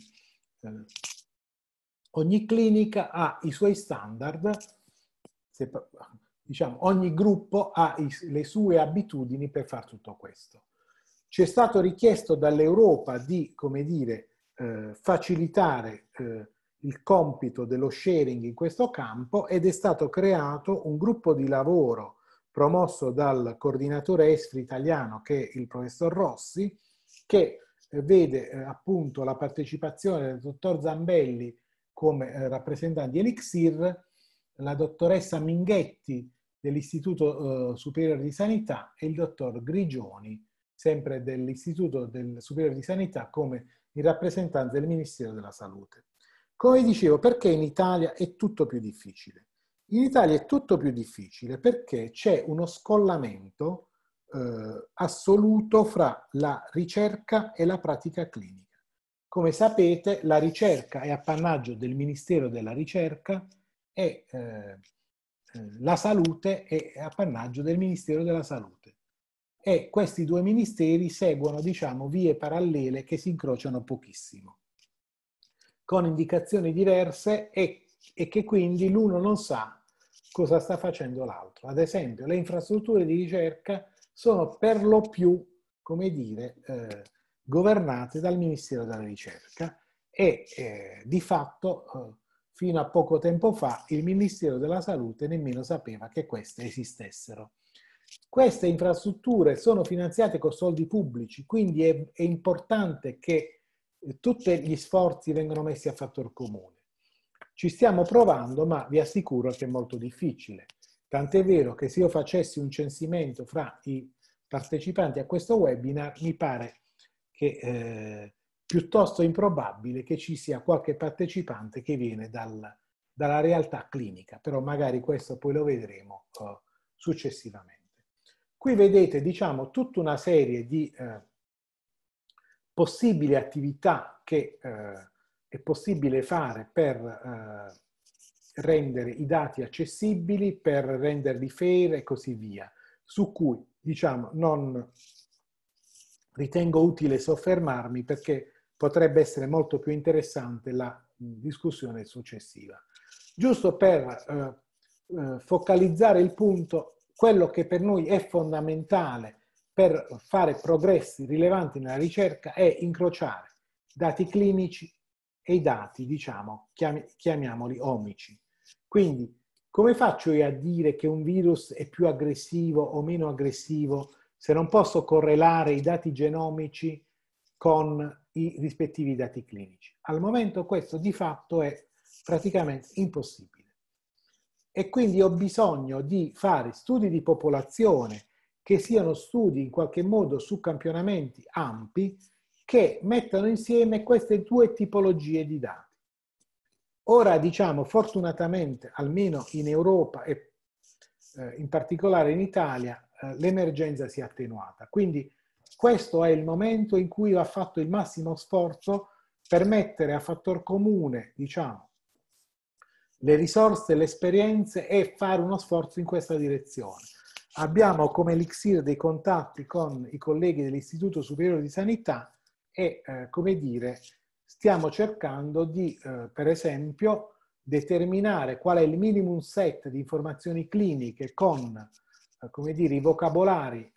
clinica ha i suoi standard, diciamo, ogni gruppo ha le sue abitudini per fare tutto questo. Ci è stato richiesto dall'Europa di, come dire, facilitare il compito dello sharing in questo campo ed è stato creato un gruppo di lavoro promosso dal coordinatore ESFRI italiano, che è il professor Rossi, che vede appunto la partecipazione del dottor Zambelli come rappresentante di Elixir, la dottoressa Minghetti dell'Istituto Superiore di Sanità e il dottor Grigioni, sempre dell'Istituto Superiore di Sanità, come in rappresentanza del Ministero della Salute. Come dicevo, perché in Italia è tutto più difficile? In Italia è tutto più difficile perché c'è uno scollamento assoluto fra la ricerca e la pratica clinica. Come sapete, la ricerca è appannaggio del Ministero della Ricerca e la salute è appannaggio del Ministero della Salute. E questi due ministeri seguono, diciamo, vie parallele che si incrociano pochissimo, con indicazioni diverse e che quindi l'uno non sa cosa sta facendo l'altro. Ad esempio, le infrastrutture di ricerca sono per lo più, come dire, governate dal Ministero della Ricerca e di fatto fino a poco tempo fa il Ministero della Salute nemmeno sapeva che queste esistessero. Queste infrastrutture sono finanziate con soldi pubblici, quindi è importante che tutti gli sforzi vengano messi a fattor comune. Ci stiamo provando, ma vi assicuro che è molto difficile. Tant'è vero che se io facessi un censimento fra i partecipanti a questo webinar, mi pare che piuttosto improbabile che ci sia qualche partecipante che viene dalla realtà clinica, però magari questo poi lo vedremo successivamente. Qui vedete, diciamo, tutta una serie di possibili attività che è possibile fare per rendere i dati accessibili, per renderli fair e così via, su cui, diciamo, non ritengo utile soffermarmi perché potrebbe essere molto più interessante la discussione successiva. Giusto per focalizzare il punto, quello che per noi è fondamentale per fare progressi rilevanti nella ricerca è incrociare dati clinici e i dati, diciamo, chiamiamoli omici. Quindi, come faccio io a dire che un virus è più aggressivo o meno aggressivo se non posso correlare i dati genomici con i rispettivi dati clinici? Al momento questo di fatto è praticamente impossibile. E quindi ho bisogno di fare studi di popolazione che siano studi in qualche modo su campionamenti ampi che mettano insieme queste due tipologie di dati. Ora, diciamo, fortunatamente, almeno in Europa e in particolare in Italia, l'emergenza si è attenuata. Quindi questo è il momento in cui va fatto il massimo sforzo per mettere a fattor comune, diciamo, le risorse, le esperienze e fare uno sforzo in questa direzione. Abbiamo come elixir dei contatti con i colleghi dell'Istituto Superiore di Sanità e, come dire, stiamo cercando di, per esempio, determinare qual è il minimum set di informazioni cliniche con, come dire, i vocabolari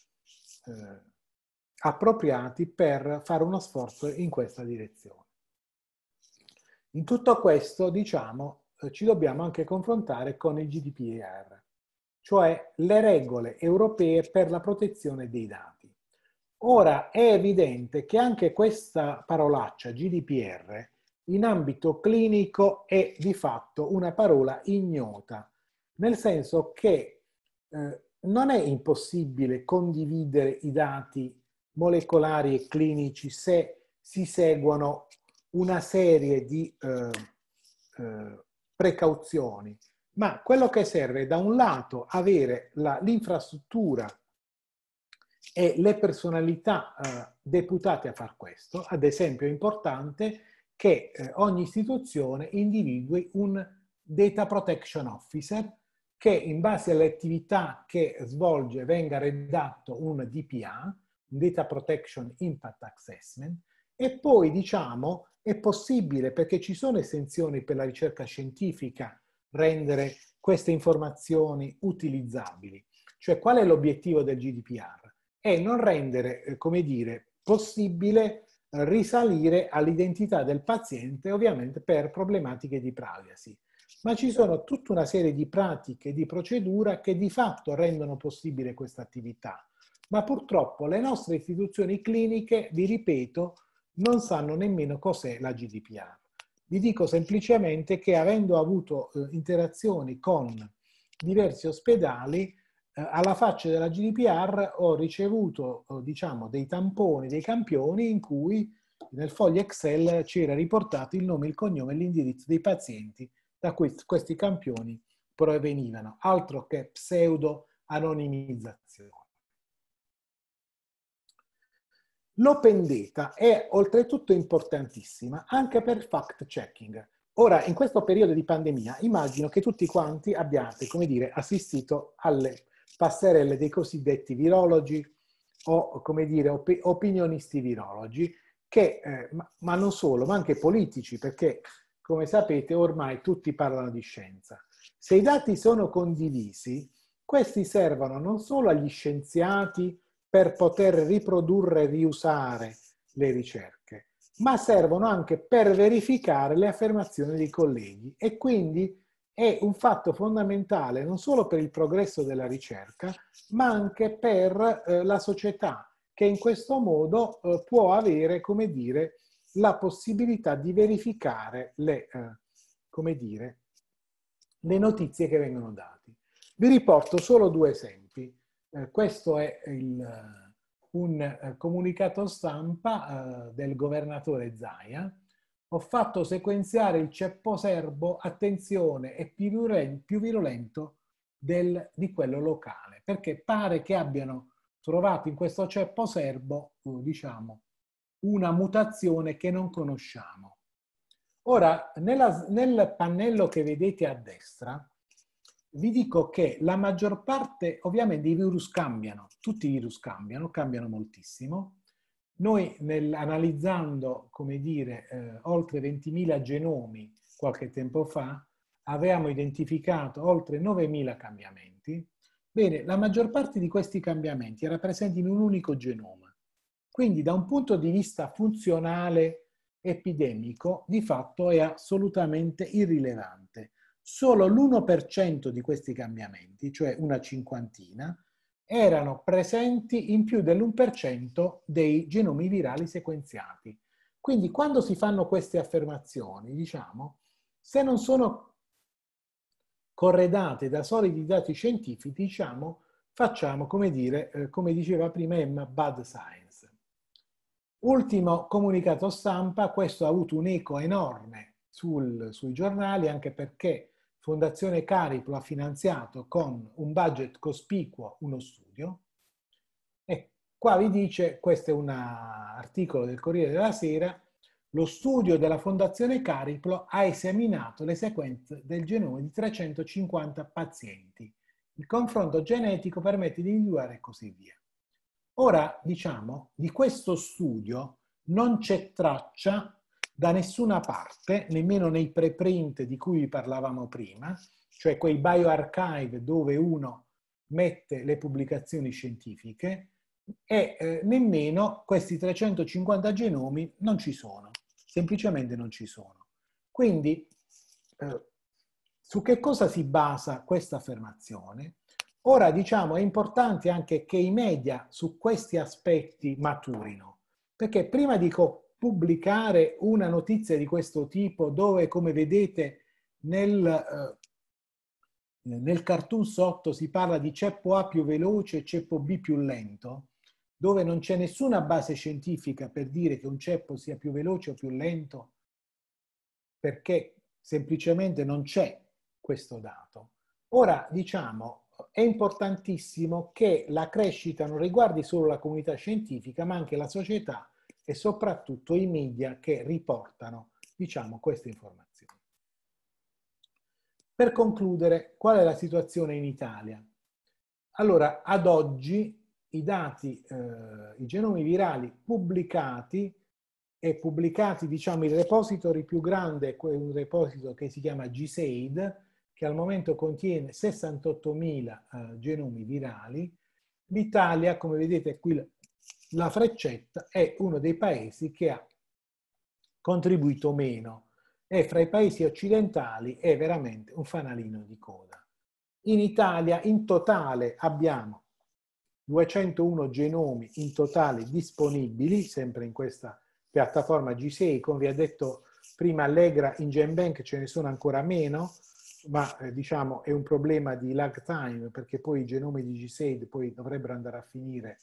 appropriati per fare uno sforzo in questa direzione. In tutto questo, diciamo, ci dobbiamo anche confrontare con il GDPR, cioè le regole europee per la protezione dei dati. Ora è evidente che anche questa parolaccia GDPR in ambito clinico è di fatto una parola ignota, nel senso che non è impossibile condividere i dati molecolari e clinici se si seguono una serie di precauzioni, ma quello che serve è da un lato avere l'infrastruttura e le personalità deputate a far questo. Ad esempio è importante che ogni istituzione individui un Data Protection Officer che in base alle attività che svolge venga redatto un DPA, un Data Protection Impact Assessment, e poi diciamo è possibile, perché ci sono estensioni per la ricerca scientifica, rendere queste informazioni utilizzabili. Cioè qual è l'obiettivo del GDPR? È non rendere, come dire, possibile risalire all'identità del paziente, ovviamente per problematiche di privacy. Ma ci sono tutta una serie di pratiche e di procedure che di fatto rendono possibile questa attività. Ma purtroppo le nostre istituzioni cliniche, vi ripeto, non sanno nemmeno cos'è la GDPR. Vi dico semplicemente che avendo avuto interazioni con diversi ospedali, alla faccia della GDPR ho ricevuto, diciamo, dei tamponi, dei campioni in cui nel foglio Excel c'era riportato il nome, il cognome e l'indirizzo dei pazienti da cui questi campioni provenivano, altro che pseudo-anonimizzazione. L'open data è oltretutto importantissima anche per fact checking. Ora, in questo periodo di pandemia, immagino che tutti quanti abbiate, come dire, assistito alle passerelle dei cosiddetti virologi o, come dire, opinionisti virologi, che, ma non solo, ma anche politici, perché, come sapete, ormai tutti parlano di scienza. Se i dati sono condivisi, questi servono non solo agli scienziati per poter riprodurre e riusare le ricerche, ma servono anche per verificare le affermazioni dei colleghi e quindi è un fatto fondamentale non solo per il progresso della ricerca, ma anche per la società, che in questo modo può avere, come dire, la possibilità di verificare come dire, le notizie che vengono date. Vi riporto solo due esempi. Questo è un comunicato stampa del governatore Zaia. Ho fatto sequenziare il ceppo serbo, attenzione, è più virulento di quello locale, perché pare che abbiano trovato in questo ceppo serbo, diciamo, una mutazione che non conosciamo. Ora, nel pannello che vedete a destra, vi dico che la maggior parte, ovviamente i virus cambiano, tutti i virus cambiano moltissimo. Noi analizzando, come dire, oltre 20.000 genomi qualche tempo fa, avevamo identificato oltre 9.000 cambiamenti. Bene, la maggior parte di questi cambiamenti era presente in un unico genoma. Quindi da un punto di vista funzionale epidemico, di fatto è assolutamente irrilevante. Solo l'1% di questi cambiamenti, cioè una cinquantina, erano presenti in più dell'1% dei genomi virali sequenziati. Quindi quando si fanno queste affermazioni, diciamo, se non sono corredate da solidi dati scientifici, diciamo, facciamo, come dire, come diceva prima Emma, bad science. Ultimo comunicato stampa, questo ha avuto un eco enorme sui giornali, anche perché Fondazione Cariplo ha finanziato con un budget cospicuo uno studio. E qua vi dice, questo è un articolo del Corriere della Sera, lo studio della Fondazione Cariplo ha esaminato le sequenze del genoma di 350 pazienti. Il confronto genetico permette di individuare e così via. Ora, diciamo, di questo studio non c'è traccia da nessuna parte, nemmeno nei preprint di cui vi parlavamo prima, cioè quei bioarchive dove uno mette le pubblicazioni scientifiche, e nemmeno questi 350 genomi non ci sono, semplicemente non ci sono. Quindi, su che cosa si basa questa affermazione? Ora, diciamo, è importante anche che i media su questi aspetti maturino, perché prima di pubblicare una notizia di questo tipo, dove, come vedete, nel cartoon sotto si parla di ceppo A più veloce e ceppo B più lento, dove non c'è nessuna base scientifica per dire che un ceppo sia più veloce o più lento, perché semplicemente non c'è questo dato. Ora, diciamo, è importantissimo che la crescita non riguardi solo la comunità scientifica, ma anche la società e soprattutto i media che riportano, diciamo, queste informazioni. Per concludere, qual è la situazione in Italia? Allora, ad oggi i dati, i genomi virali pubblicati, diciamo, il repository più grande è un repository che si chiama GSAID, che al momento contiene 68.000 genomi virali. L'Italia, come vedete qui la freccetta, è uno dei paesi che ha contribuito meno e fra i paesi occidentali è veramente un fanalino di coda. In Italia in totale abbiamo 201 genomi in totale disponibili, sempre in questa piattaforma G6, come vi ha detto prima Allegra, in GenBank ce ne sono ancora meno, ma diciamo è un problema di lag time, perché poi i genomi di GSAID poi dovrebbero andare a finire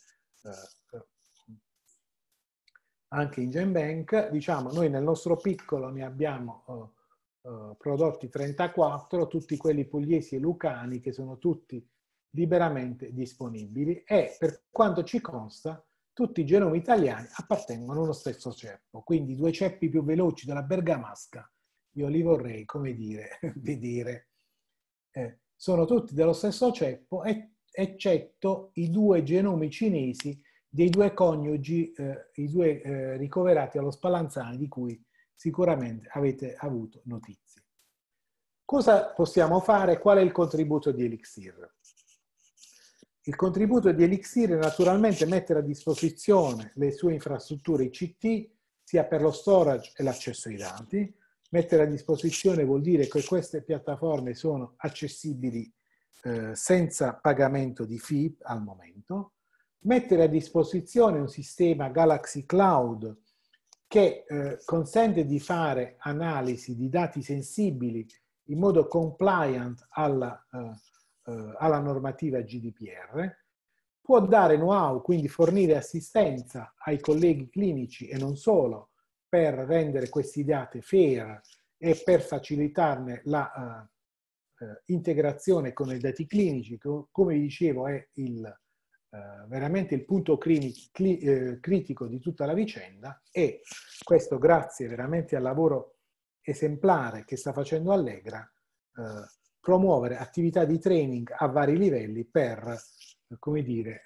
anche in GenBank. Diciamo, noi nel nostro piccolo ne abbiamo prodotti 34, tutti quelli pugliesi e lucani, che sono tutti liberamente disponibili, e per quanto ci consta tutti i genomi italiani appartengono allo stesso ceppo, quindi 2 ceppi più veloci della bergamasca io li vorrei, come dire, vedere. Sono tutti dello stesso ceppo, eccetto i 2 genomi cinesi dei 2 coniugi, i 2 ricoverati allo Spallanzani, di cui sicuramente avete avuto notizie. Cosa possiamo fare? Qual è il contributo di Elixir? Il contributo di Elixir è naturalmente mettere a disposizione le sue infrastrutture ICT, sia per lo storage e l'accesso ai dati. Mettere a disposizione vuol dire che queste piattaforme sono accessibili senza pagamento di fee al momento. Mettere a disposizione un sistema Galaxy Cloud che consente di fare analisi di dati sensibili in modo compliant alla normativa GDPR, può dare know-how, quindi fornire assistenza ai colleghi clinici e non solo, per rendere questi dati fair e per facilitarne la integrazione con i dati clinici, che, come vi dicevo, è veramente il punto critico di tutta la vicenda, e questo grazie veramente al lavoro esemplare che sta facendo Allegra, promuovere attività di training a vari livelli per, come dire,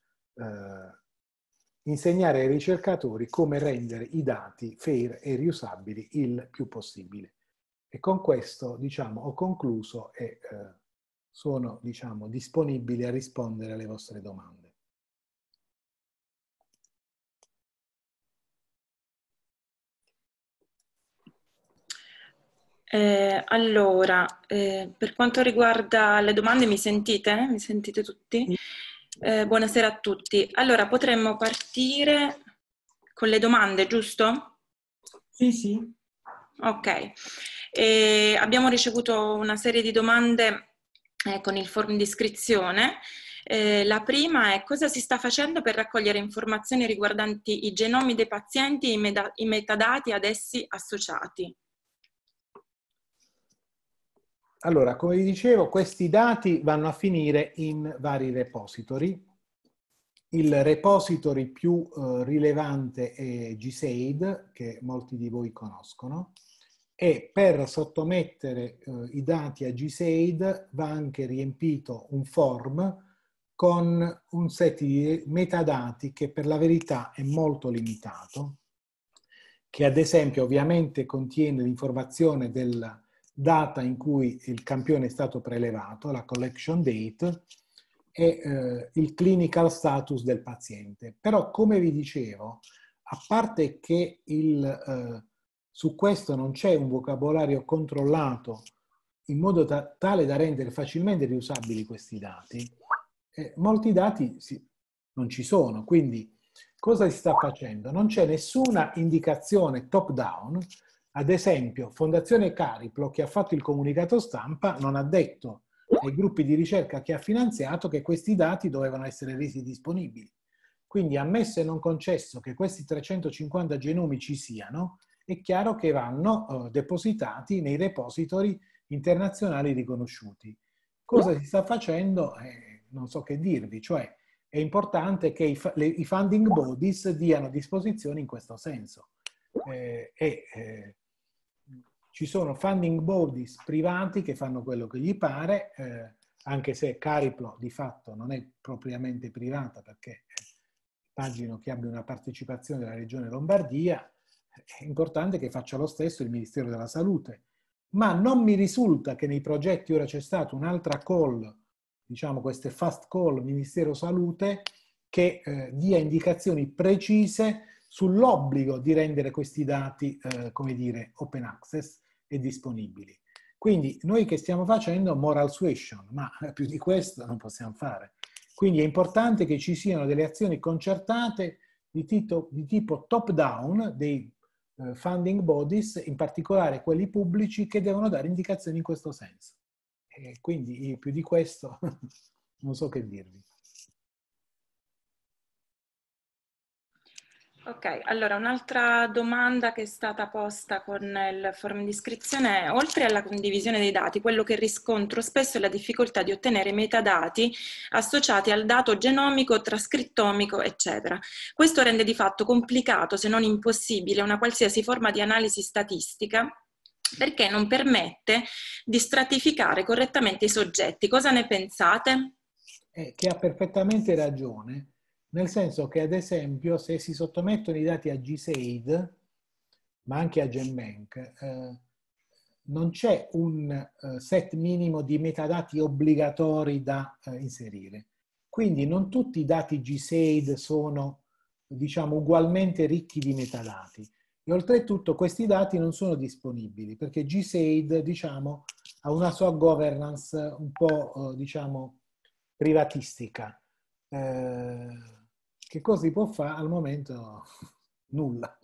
insegnare ai ricercatori come rendere i dati fair e riusabili il più possibile. E con questo, diciamo, ho concluso e sono, diciamo, disponibili a rispondere alle vostre domande. Allora, per quanto riguarda le domande, mi sentite? Mi sentite tutti? Buonasera a tutti. Allora, potremmo partire con le domande, giusto? Sì, sì. Ok. Abbiamo ricevuto una serie di domande con il form di iscrizione. La prima è: cosa si sta facendo per raccogliere informazioni riguardanti i genomi dei pazienti e i metadati ad essi associati? Allora, come vi dicevo, questi dati vanno a finire in vari repository. Il repository più rilevante è GSAID, che molti di voi conoscono, e per sottomettere i dati a GSAID va anche riempito un form con un set di metadati che per la verità è molto limitato, che ad esempio ovviamente contiene l'informazione della data in cui il campione è stato prelevato, la collection date, e il clinical status del paziente. Però, come vi dicevo, a parte che su questo non c'è un vocabolario controllato in modo tale da rendere facilmente riusabili questi dati, molti dati non ci sono. Quindi cosa si sta facendo? Non c'è nessuna indicazione top-down. Ad esempio, Fondazione Cariplo, che ha fatto il comunicato stampa, non ha detto ai gruppi di ricerca che ha finanziato che questi dati dovevano essere resi disponibili. Quindi, ammesso e non concesso che questi 350 genomi ci siano, è chiaro che vanno depositati nei repository internazionali riconosciuti. Cosa si sta facendo? Non so che dirvi, cioè è importante che i funding bodies diano disposizioni in questo senso. Ci sono funding bodies privati che fanno quello che gli pare, anche se Cariplo di fatto non è propriamente privata, perché immagino che abbia una partecipazione della Regione Lombardia. È importante che faccia lo stesso il Ministero della Salute. Ma non mi risulta che nei progetti, ora c'è stata un'altra call, diciamo queste fast call Ministero Salute, che dia indicazioni precise sull'obbligo di rendere questi dati, come dire, open access e disponibili. Quindi noi che stiamo facendo? Moral suasion, ma più di questo non possiamo fare. Quindi è importante che ci siano delle azioni concertate di tipo top-down dei funding bodies, in particolare quelli pubblici, che devono dare indicazioni in questo senso. quindi più di questo non so che dirvi. Ok, allora un'altra domanda che è stata posta con il forum di iscrizione è: oltre alla condivisione dei dati, quello che riscontro spesso è la difficoltà di ottenere metadati associati al dato genomico, trascrittomico, eccetera. Questo rende di fatto complicato, se non impossibile, una qualsiasi forma di analisi statistica, perché non permette di stratificare correttamente i soggetti. Cosa ne pensate? Che ha perfettamente ragione, nel senso che ad esempio se si sottomettono i dati a GSAID, ma anche a GenBank, non c'è un set minimo di metadati obbligatori da inserire. Quindi non tutti i dati GSAID sono, diciamo, ugualmente ricchi di metadati. E oltretutto questi dati non sono disponibili perché GSAID, diciamo, ha una sua governance un po', diciamo, privatistica. Che cosa si può fare? Al momento nulla.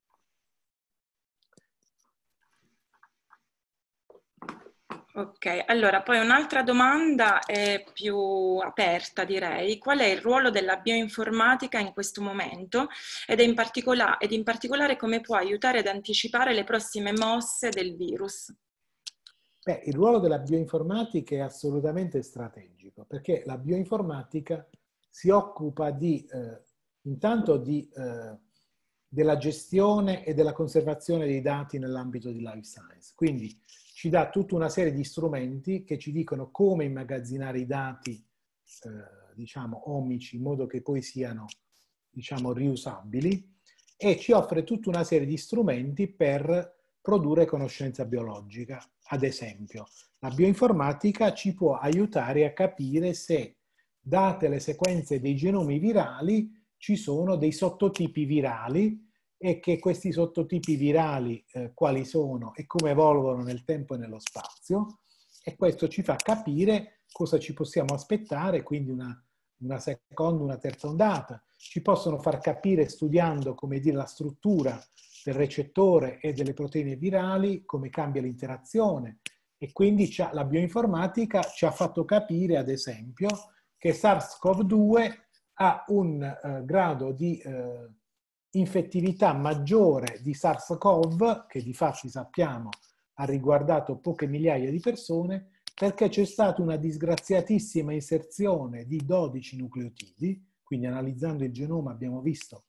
Ok, allora poi un'altra domanda è più aperta, direi. Qual è il ruolo della bioinformatica in questo momento ed in particolare come può aiutare ad anticipare le prossime mosse del virus? Beh, il ruolo della bioinformatica è assolutamente strategico, perché la bioinformatica si occupa di, intanto della gestione e della conservazione dei dati nell'ambito di life science. Quindi ci dà tutta una serie di strumenti che ci dicono come immagazzinare i dati, diciamo, omici, in modo che poi siano, diciamo, riusabili, e ci offre tutta una serie di strumenti per produrre conoscenza biologica. Ad esempio, la bioinformatica ci può aiutare a capire se, date le sequenze dei genomi virali, ci sono dei sottotipi virali e che questi sottotipi virali quali sono e come evolvono nel tempo e nello spazio, e questo ci fa capire cosa ci possiamo aspettare, quindi una seconda, una terza ondata. Ci possono far capire, studiando, come dire, la struttura del recettore e delle proteine virali, come cambia l'interazione, e quindi la bioinformatica ci ha fatto capire, ad esempio, che SARS-CoV-2 ha un grado di infettività maggiore di SARS-CoV, che di fatti sappiamo ha riguardato poche migliaia di persone, perché c'è stata una disgraziatissima inserzione di 12 nucleotidi, quindi analizzando il genoma abbiamo visto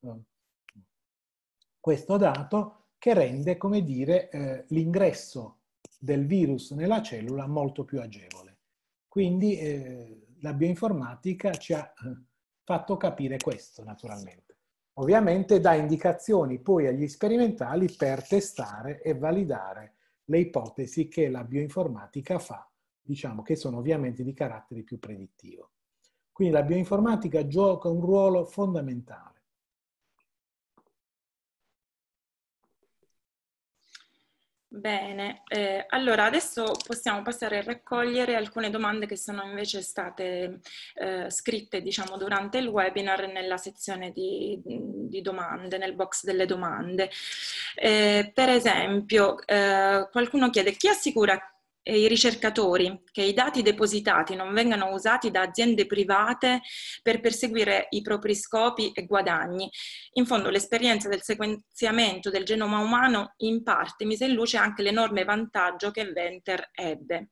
questo dato, che rende, come dire, l'ingresso del virus nella cellula molto più agevole. Quindi la bioinformatica ci ha fatto capire questo, naturalmente. Ovviamente dà indicazioni poi agli sperimentali per testare e validare le ipotesi che la bioinformatica fa, diciamo, che sono ovviamente di carattere più predittivo. Quindi la bioinformatica gioca un ruolo fondamentale. Bene, allora adesso possiamo passare a raccogliere alcune domande che sono invece state scritte, diciamo, durante il webinar nella sezione di domande, nel box delle domande. Per esempio, qualcuno chiede: chi assicura i ricercatori che i dati depositati non vengano usati da aziende private per perseguire i propri scopi e guadagni? In fondo l'esperienza del sequenziamento del genoma umano in parte mise in luce anche l'enorme vantaggio che Venter ebbe.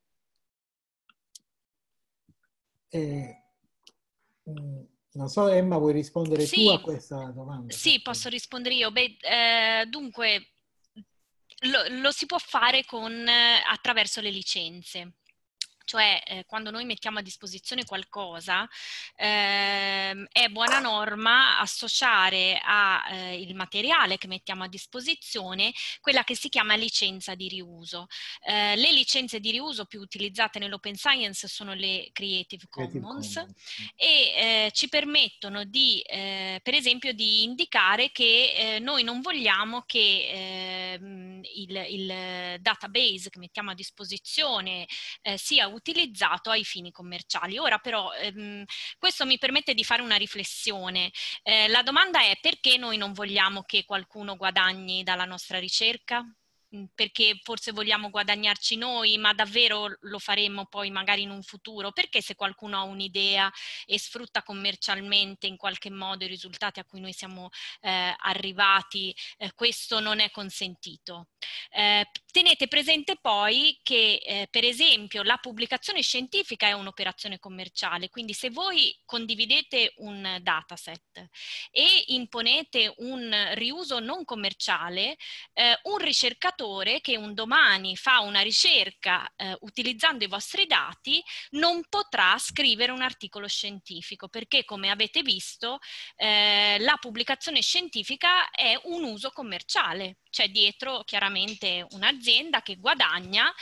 Non so, Emma, vuoi rispondere Sì, tu a questa domanda? sì, posso rispondere io. Dunque, lo si può fare attraverso le licenze. Cioè, quando noi mettiamo a disposizione qualcosa, è buona norma associare al materiale che mettiamo a disposizione quella che si chiama licenza di riuso. Le licenze di riuso più utilizzate nell'open science sono le Creative Commons e ci permettono per esempio, di indicare che noi non vogliamo che il database che mettiamo a disposizione sia utilizzato ai fini commerciali. Ora però questo mi permette di fare una riflessione. La domanda è: perché noi non vogliamo che qualcuno guadagni dalla nostra ricerca? perché forse vogliamo guadagnarci noi, ma davvero lo faremo poi magari in un futuro? Perché se qualcuno ha un'idea e sfrutta commercialmente in qualche modo i risultati a cui noi siamo arrivati, questo non è consentito. Tenete presente poi che per esempio la pubblicazione scientifica è un'operazione commerciale, quindi se voi condividete un dataset e imponete un riuso non commerciale, un ricercatore che un domani fa una ricerca utilizzando i vostri dati non potrà scrivere un articolo scientifico, perché come avete visto la pubblicazione scientifica è un uso commerciale, c'è dietro chiaramente un'azienda che guadagna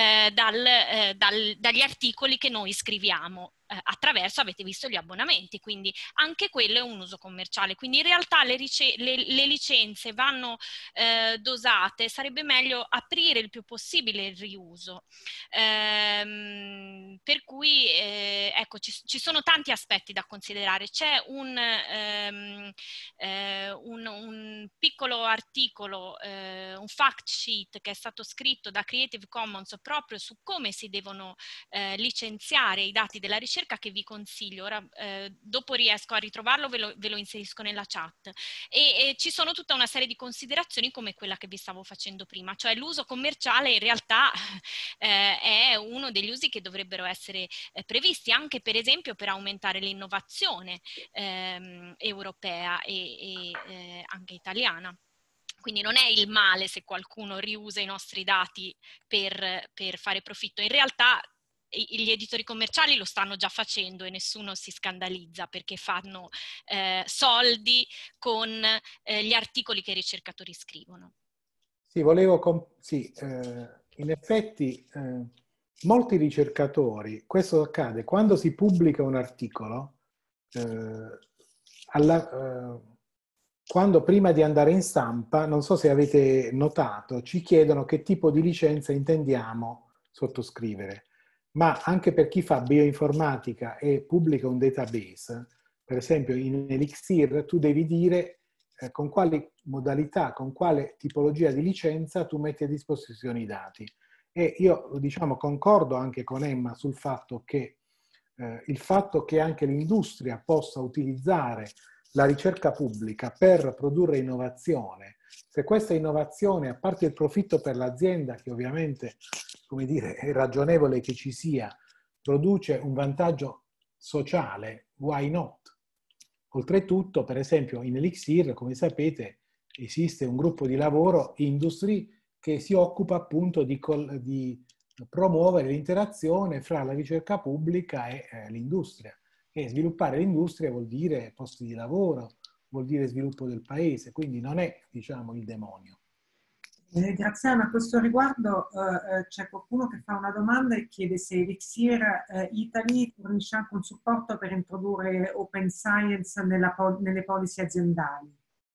dagli articoli che noi scriviamo attraverso, avete visto, gli abbonamenti, quindi anche quello è un uso commerciale. Quindi in realtà le licenze vanno dosate, sarebbe meglio aprire il più possibile il riuso. Per cui ecco, ci sono tanti aspetti da considerare. C'è un piccolo articolo, un fact sheet che è stato scritto da Creative Commons proprio su come si devono licenziare i dati della ricerca, che vi consiglio. Ora dopo riesco a ritrovarlo, ve lo inserisco nella chat, e ci sono tutta una serie di considerazioni come quella che vi stavo facendo prima, cioè l'uso commerciale in realtà è uno degli usi che dovrebbero essere previsti anche per esempio per aumentare l'innovazione europea e anche italiana. Quindi non è il male se qualcuno riusa i nostri dati per fare profitto. In realtà gli editori commerciali lo stanno già facendo e nessuno si scandalizza, perché fanno soldi con gli articoli che i ricercatori scrivono. Sì, in effetti molti ricercatori, questo accade quando si pubblica un articolo, quando prima di andare in stampa, non so se avete notato, ci chiedono che tipo di licenza intendiamo sottoscrivere. Ma anche per chi fa bioinformatica e pubblica un database, per esempio in Elixir, tu devi dire con quali modalità, con quale tipologia di licenza tu metti a disposizione i dati. E io, diciamo, concordo anche con Emma sul fatto che il fatto che anche l'industria possa utilizzare la ricerca pubblica per produrre innovazione, se questa innovazione, a parte il profitto per l'azienda, che ovviamente, come dire, è ragionevole che ci sia, produce un vantaggio sociale, why not? Oltretutto, per esempio, in Elixir, come sapete, esiste un gruppo di lavoro, Industry, che si occupa appunto di promuovere l'interazione fra la ricerca pubblica e l'industria. E sviluppare l'industria vuol dire posti di lavoro, vuol dire sviluppo del paese, quindi non è, diciamo, il demonio. Graziano, a questo riguardo c'è qualcuno che fa una domanda e chiede se Elixir Italy fornisce anche un supporto per introdurre Open Science nelle policy aziendali.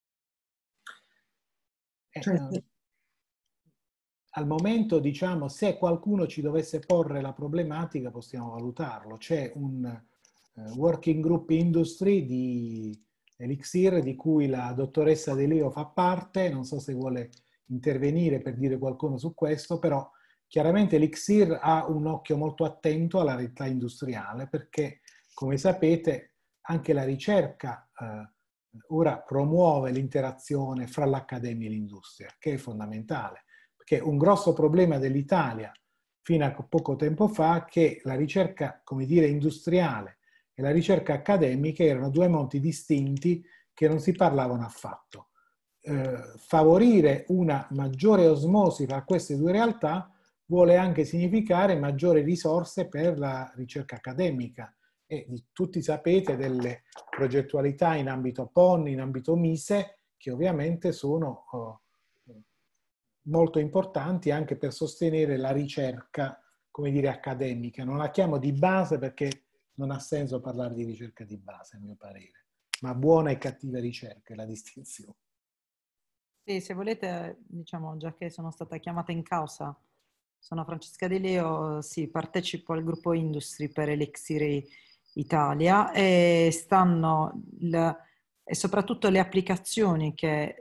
Al momento, diciamo, se qualcuno ci dovesse porre la problematica, possiamo valutarlo. C'è un working group industry di Elixir, di cui la dottoressa De Leo fa parte, non so se vuole intervenire per dire qualcosa su questo, però chiaramente Elixir ha un occhio molto attento alla realtà industriale, perché, come sapete, anche la ricerca ora promuove l'interazione fra l'accademia e l'industria, che è fondamentale, perché un grosso problema dell'Italia fino a poco tempo fa è che la ricerca, come dire, industriale e la ricerca accademica erano due mondi distinti che non si parlavano affatto. Favorire una maggiore osmosi tra queste due realtà vuole anche significare maggiori risorse per la ricerca accademica, e tutti sapete delle progettualità in ambito PON, in ambito MISE, che ovviamente sono molto importanti anche per sostenere la ricerca, come dire, accademica. Non la chiamo di base perché non ha senso parlare di ricerca di base, a mio parere, ma buona e cattiva ricerca è la distinzione. Sì, se volete, diciamo, già che sono stata chiamata in causa, sono Francesca De Leo, sì, partecipo al gruppo Industry per Elixir Italia e soprattutto le applicazioni che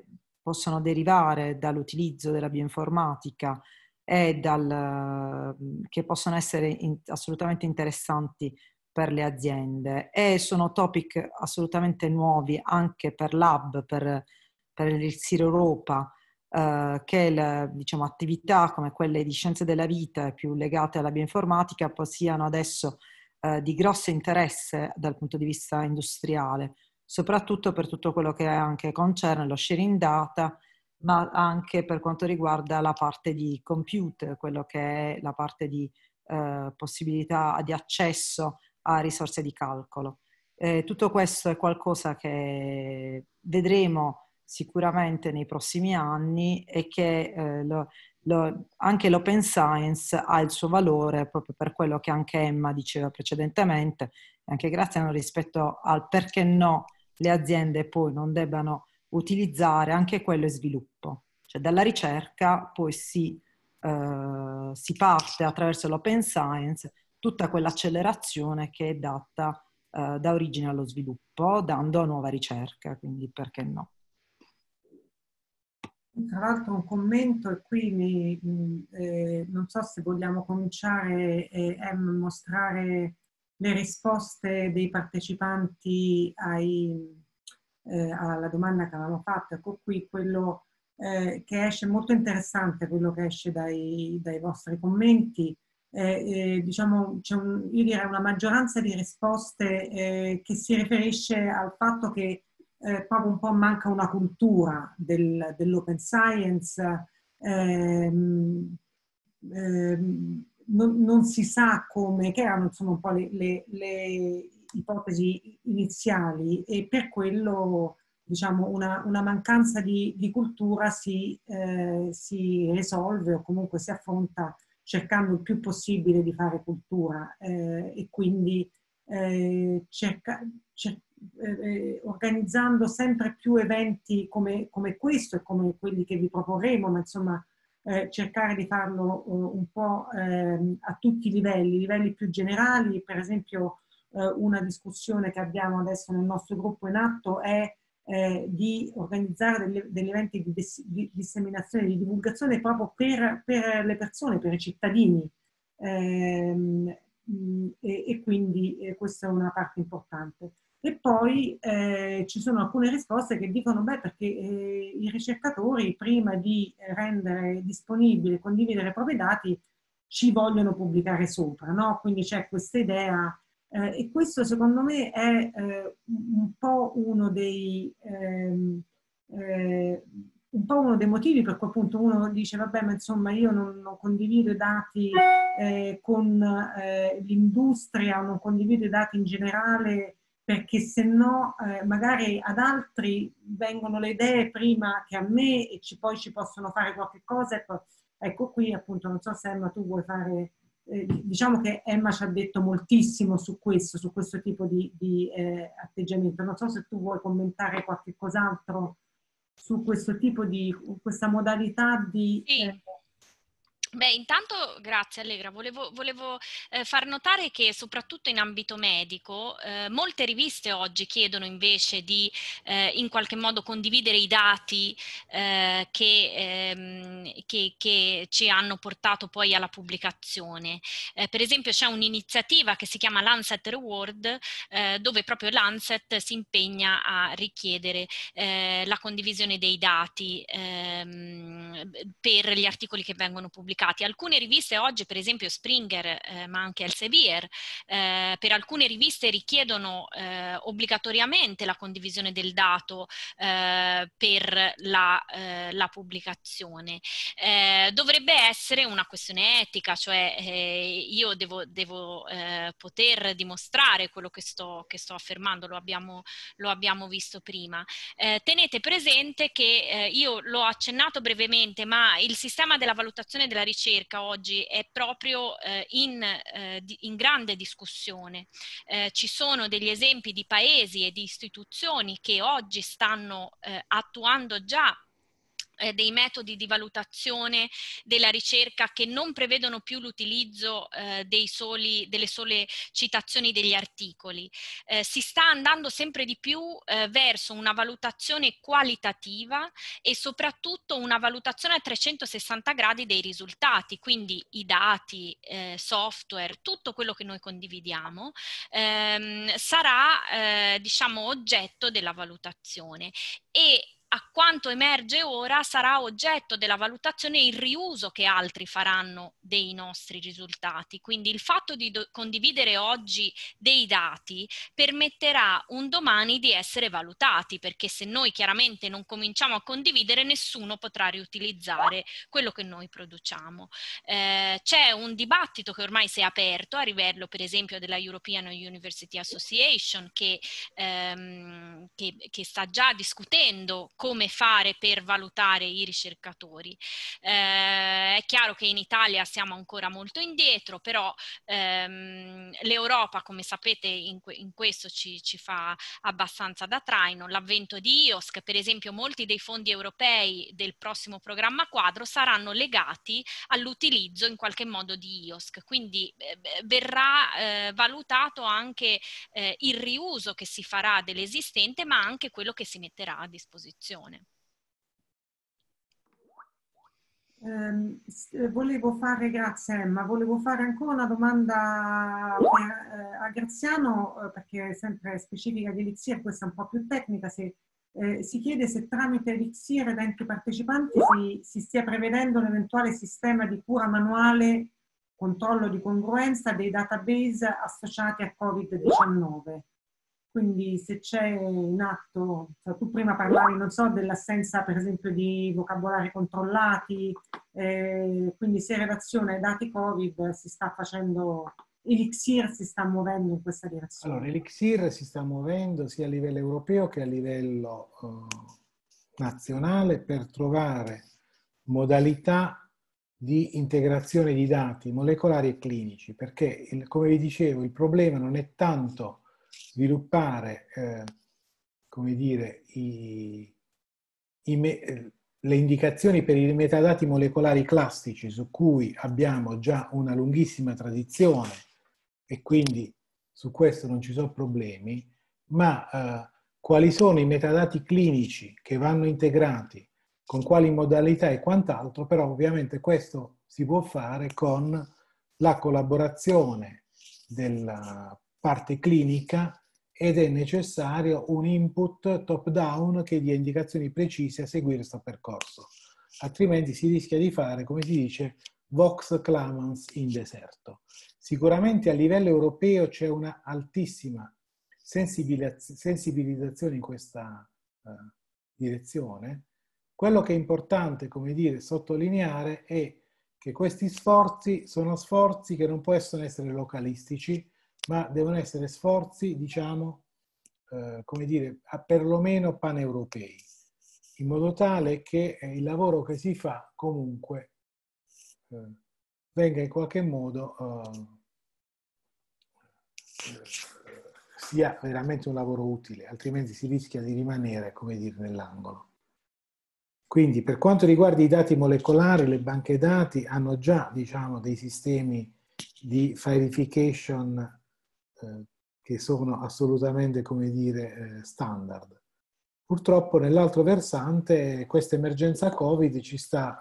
possono derivare dall'utilizzo della bioinformatica e che possono essere assolutamente interessanti per le aziende, e sono topic assolutamente nuovi anche per l'Hub, per l'Elixir Europa, che diciamo, attività come quelle di scienze della vita più legate alla bioinformatica siano adesso di grosso interesse dal punto di vista industriale, soprattutto per tutto quello che anche concerne lo sharing data, ma anche per quanto riguarda la parte di compute, quello che è la parte di possibilità di accesso a risorse di calcolo. Tutto questo è qualcosa che vedremo sicuramente nei prossimi anni, e che anche l'open science ha il suo valore proprio per quello che anche Emma diceva precedentemente, e anche Graziano, rispetto al perché no le aziende poi non debbano utilizzare anche quello è sviluppo. Cioè dalla ricerca poi si parte attraverso l'open science tutta quell'accelerazione che è data da origine allo sviluppo, dando nuova ricerca, quindi perché no? Tra l'altro un commento, e qui non so se vogliamo cominciare a mostrare le risposte dei partecipanti alla domanda che avevamo fatto. Ecco qui quello che esce, molto interessante quello che esce dai vostri commenti. Diciamo, io direi una maggioranza di risposte che si riferisce al fatto che proprio un po' manca una cultura dell'open science, non si sa come, che erano insomma un po' le ipotesi iniziali, e per quello diciamo una mancanza di cultura si risolve, o comunque si affronta cercando il più possibile di fare cultura, e quindi organizzando sempre più eventi come questo e come quelli che vi proporremo, ma insomma cercare di farlo un po' a tutti i livelli più generali. Per esempio una discussione che abbiamo adesso nel nostro gruppo in atto è di organizzare degli eventi di disseminazione, di divulgazione proprio per le persone, per i cittadini. E quindi questa è una parte importante. E poi ci sono alcune risposte che dicono, beh, perché i ricercatori prima di rendere disponibili e condividere i propri dati ci vogliono pubblicare sopra, no? Quindi c'è questa idea, e questo secondo me è un po' uno dei motivi per cui appunto uno dice vabbè, ma insomma io non condivido i dati con l'industria, non condivido i dati in generale, perché se no magari ad altri vengono le idee prima che a me e poi ci possono fare qualche cosa. Ecco qui appunto, non so se Emma tu vuoi fare, diciamo che Emma ci ha detto moltissimo su questo tipo di atteggiamento. Non so se tu vuoi commentare qualche cos'altro su questo tipo questa modalità di... Sì. Beh, intanto grazie Allegra, volevo far notare che soprattutto in ambito medico molte riviste oggi chiedono invece di in qualche modo condividere i dati che ci hanno portato poi alla pubblicazione. Per esempio c'è un'iniziativa che si chiama Lancet Reward, dove proprio Lancet si impegna a richiedere la condivisione dei dati per gli articoli che vengono pubblicati. Alcune riviste oggi, per esempio Springer, ma anche Elsevier, per alcune riviste richiedono obbligatoriamente la condivisione del dato per la pubblicazione. Dovrebbe essere una questione etica, cioè io devo poter dimostrare quello che sto affermando, lo abbiamo visto prima. Tenete presente che io l'ho accennato brevemente, ma il sistema della valutazione della ricerca oggi è proprio in grande discussione. Ci sono degli esempi di paesi e di istituzioni che oggi stanno attuando già dei metodi di valutazione della ricerca che non prevedono più l'utilizzo delle sole citazioni degli articoli. Si sta andando sempre di più verso una valutazione qualitativa e soprattutto una valutazione a 360 gradi dei risultati, quindi i dati, software, tutto quello che noi condividiamo sarà diciamo oggetto della valutazione, e a quanto emerge ora sarà oggetto della valutazione il riuso che altri faranno dei nostri risultati. Quindi il fatto di condividere oggi dei dati permetterà un domani di essere valutati, perché se noi chiaramente non cominciamo a condividere, nessuno potrà riutilizzare quello che noi produciamo. C'è un dibattito che ormai si è aperto a livello per esempio della European University Association che sta già discutendo come fare per valutare i ricercatori. È chiaro che in Italia siamo ancora molto indietro, però l'Europa, come sapete, in questo ci fa abbastanza da traino. L'avvento di IOSC, per esempio, molti dei fondi europei del prossimo programma quadro saranno legati all'utilizzo in qualche modo di IOSC, quindi verrà valutato anche il riuso che si farà dell'esistente, ma anche quello che si metterà a disposizione. Grazie Emma, volevo fare ancora una domanda a Graziano, perché è sempre specifica di Elixir, questa è un po' più tecnica. Si chiede se tramite Elixir ed enti partecipanti si stia prevedendo un eventuale sistema di cura manuale, controllo di congruenza dei database associati a Covid-19. Quindi se c'è in atto, tu prima parlavi, non so, dell'assenza per esempio di vocabolari controllati, quindi se in relazione ai dati Covid si sta facendo, Elixir si sta muovendo in questa direzione. Allora, Elixir si sta muovendo sia a livello europeo che a livello nazionale per trovare modalità di integrazione di dati molecolari e clinici, perché come vi dicevo il problema non è tanto sviluppare come dire, le indicazioni per i metadati molecolari classici su cui abbiamo già una lunghissima tradizione e quindi su questo non ci sono problemi, ma quali sono i metadati clinici che vanno integrati, con quali modalità e quant'altro, però ovviamente questo si può fare con la collaborazione della parte clinica ed è necessario un input top-down che dia indicazioni precise a seguire questo percorso. Altrimenti si rischia di fare, come si dice, vox clamans in deserto. Sicuramente a livello europeo c'è una altissima sensibilizzazione in questa direzione. Quello che è importante, come dire, sottolineare è che questi sforzi sono sforzi che non possono essere localistici, ma devono essere sforzi, diciamo, come dire, perlomeno paneuropei, in modo tale che il lavoro che si fa comunque venga in qualche modo sia veramente un lavoro utile, altrimenti si rischia di rimanere, come dire, nell'angolo. Quindi per quanto riguarda i dati molecolari, le banche dati hanno già, diciamo, dei sistemi di verification che sono assolutamente, come dire, standard. Purtroppo nell'altro versante questa emergenza Covid ci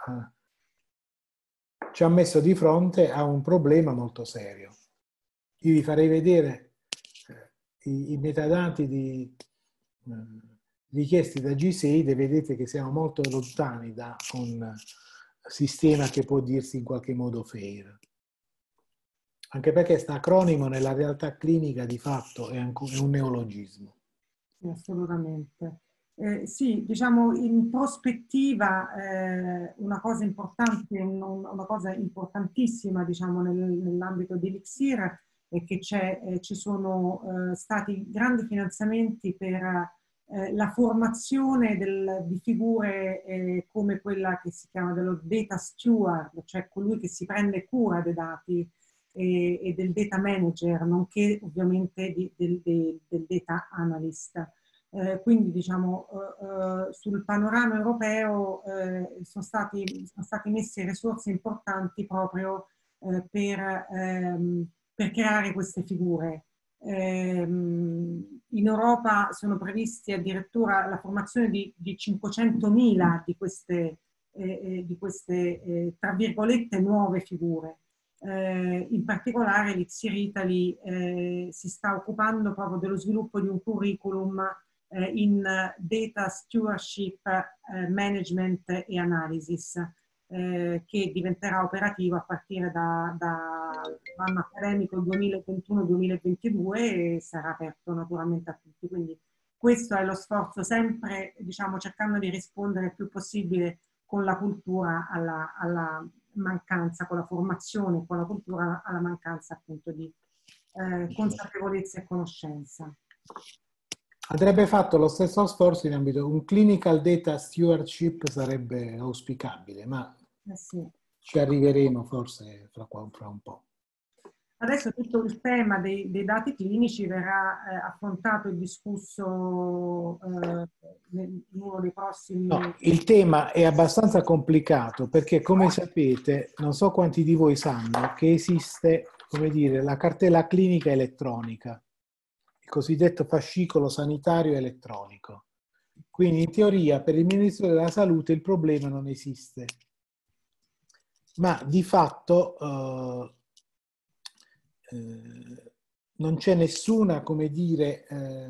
ha messo di fronte a un problema molto serio. Io vi farei vedere i metadati richiesti da G6 e vedete che siamo molto lontani da un sistema che può dirsi in qualche modo FAIR. Anche perché sta acronimo nella realtà clinica di fatto è un neologismo. Sì, assolutamente. Sì, diciamo in prospettiva una cosa importante, una cosa importantissima diciamo nell'ambito di Elixir è che ci sono stati grandi finanziamenti per la formazione di figure come quella che si chiama dello data steward, cioè colui che si prende cura dei dati e del data manager, nonché ovviamente del data analyst. Quindi diciamo sul panorama europeo sono stati messe risorse importanti proprio per creare queste figure. In Europa sono previsti addirittura la formazione di 500.000 di queste tra virgolette nuove figure. In particolare l'Elixir Italy si sta occupando proprio dello sviluppo di un curriculum in Data Stewardship, Management e Analysis, che diventerà operativo a partire dall'anno accademico 2021-2022 e sarà aperto naturalmente a tutti. Quindi questo è lo sforzo, sempre diciamo, cercando di rispondere il più possibile con la cultura alla mancanza, con la formazione, con la cultura alla mancanza appunto di consapevolezza e conoscenza. Andrebbe fatto lo stesso sforzo in ambito, un clinical data stewardship sarebbe auspicabile, ma sì, ci arriveremo forse fra un po'. Adesso tutto il tema dei dati clinici verrà affrontato e discusso in uno dei prossimi... No, il tema è abbastanza complicato perché, come sapete, non so quanti di voi sanno che esiste, come dire, la cartella clinica elettronica, il cosiddetto fascicolo sanitario elettronico. Quindi in teoria per il Ministero della Salute il problema non esiste, ma di fatto non c'è nessuna, come dire,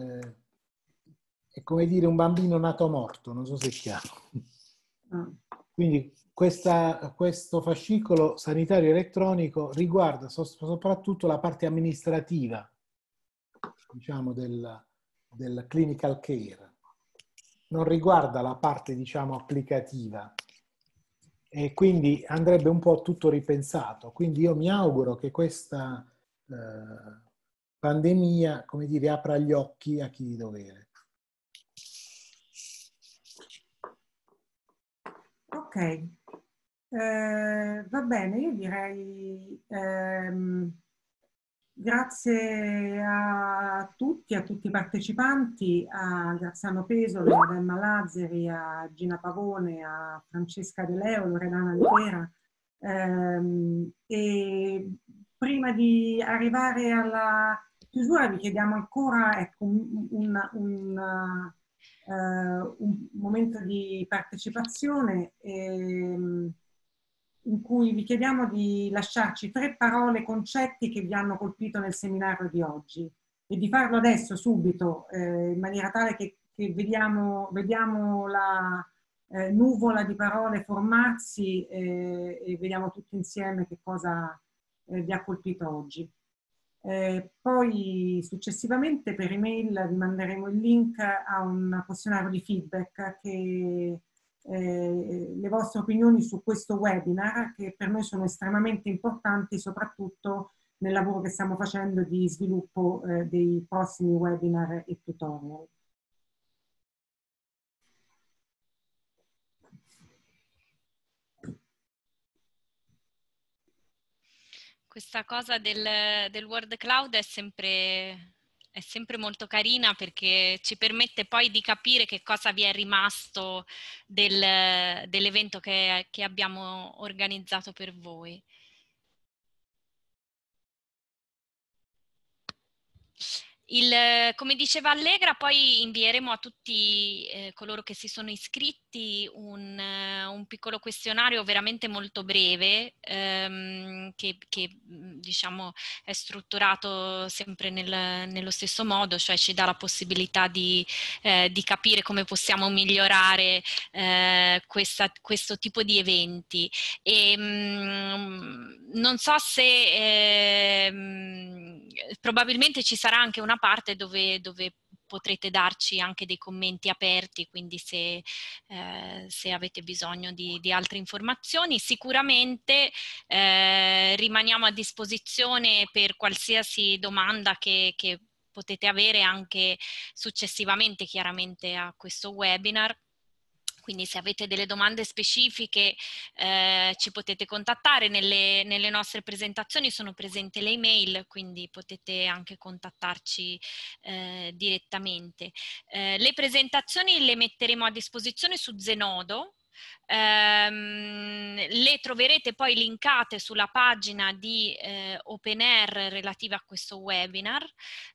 è come dire un bambino nato morto, non so se è chiaro. Quindi questo fascicolo sanitario elettronico riguarda soprattutto la parte amministrativa, diciamo, del clinical care, non riguarda la parte, diciamo, applicativa, e quindi andrebbe un po' tutto ripensato. Quindi io mi auguro che questa pandemia, come dire, apra gli occhi a chi di dovere. Ok, va bene, io direi grazie a tutti i partecipanti, a Graziano Pesolo, ad Emma Lazzari, a Gina Pavone, a Francesca De Leo, Loredana Libera. E prima di arrivare alla chiusura vi chiediamo ancora ecco, un momento di partecipazione in cui vi chiediamo di lasciarci 3 parole, concetti che vi hanno colpito nel seminario di oggi e di farlo adesso, subito, in maniera tale che vediamo la nuvola di parole formarsi e vediamo tutti insieme che cosa vi ha colpito oggi. Poi successivamente per email vi manderemo il link a un questionario di feedback che le vostre opinioni su questo webinar, che per noi sono estremamente importanti, soprattutto nel lavoro che stiamo facendo di sviluppo dei prossimi webinar e tutorial. Questa cosa del Word Cloud è sempre molto carina perché ci permette poi di capire che cosa vi è rimasto dell'evento che abbiamo organizzato per voi. Come diceva Allegra, poi invieremo a tutti coloro che si sono iscritti un piccolo questionario veramente molto breve che diciamo è strutturato sempre nello stesso modo, cioè ci dà la possibilità di capire come possiamo migliorare questo tipo di eventi. E, non so se probabilmente ci sarà anche una parte dove potrete darci anche dei commenti aperti, quindi se avete bisogno di altre informazioni. Sicuramente rimaniamo a disposizione per qualsiasi domanda che potete avere anche successivamente chiaramente a questo webinar. Quindi se avete delle domande specifiche ci potete contattare, nelle nostre presentazioni sono presenti le email, quindi potete anche contattarci direttamente. Le presentazioni le metteremo a disposizione su Zenodo. Le troverete poi linkate sulla pagina di OpenAir relativa a questo webinar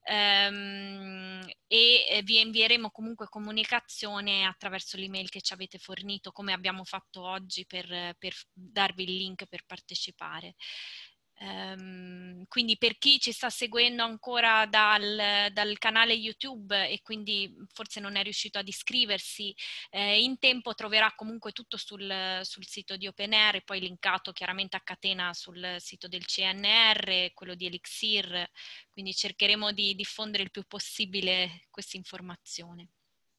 e vi invieremo comunque comunicazione attraverso l'email che ci avete fornito, come abbiamo fatto oggi per darvi il link per partecipare. Quindi per chi ci sta seguendo ancora dal canale YouTube e quindi forse non è riuscito ad iscriversi in tempo, troverà comunque tutto sul sito di OpenAir e poi linkato chiaramente a catena sul sito del CNR, quello di Elixir, quindi cercheremo di diffondere il più possibile questa informazione.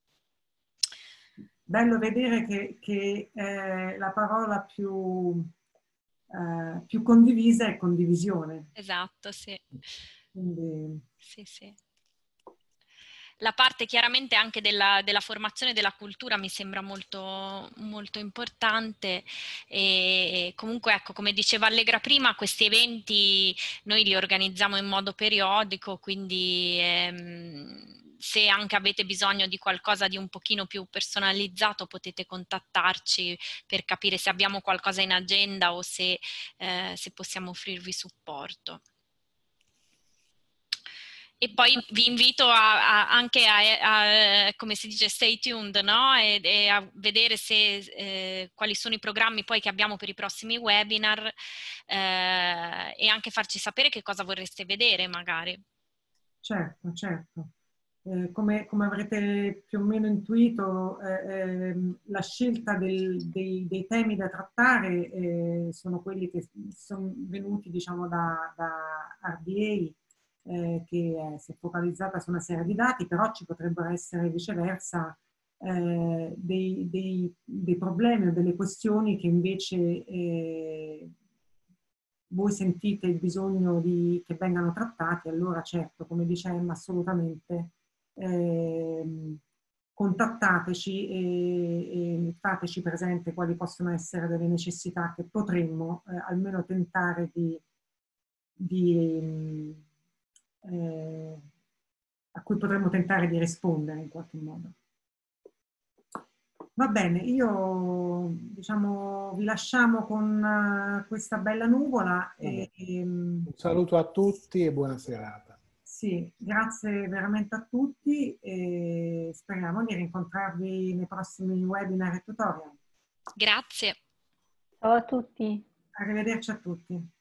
Bello vedere che la parola più condivisa è condivisione. Esatto, sì. Quindi... Sì, sì. La parte chiaramente anche della formazione e della cultura mi sembra molto, molto importante e comunque ecco, come diceva Allegra prima, questi eventi noi li organizziamo in modo periodico, quindi se anche avete bisogno di qualcosa di un pochino più personalizzato potete contattarci per capire se abbiamo qualcosa in agenda o se possiamo offrirvi supporto. E poi vi invito anche a, come si dice, stay tuned, no? E a vedere quali sono i programmi poi che abbiamo per i prossimi webinar e anche farci sapere che cosa vorreste vedere magari. Certo, certo. Come avrete più o meno intuito, la scelta dei temi da trattare sono quelli che sono venuti, diciamo, da RDA, che si è focalizzata su una serie di dati, però ci potrebbero essere viceversa dei problemi o delle questioni che invece voi sentite il bisogno che vengano trattati. Allora certo, come dice Emma, assolutamente contattateci e fateci presente quali possono essere delle necessità che potremmo almeno tentare a cui potremmo tentare di rispondere in qualche modo. Va bene, io diciamo vi lasciamo con questa bella nuvola. Un saluto a tutti e buona serata. Sì, grazie veramente a tutti e speriamo di rincontrarvi nei prossimi webinar e tutorial. Grazie. Ciao a tutti. Arrivederci a tutti.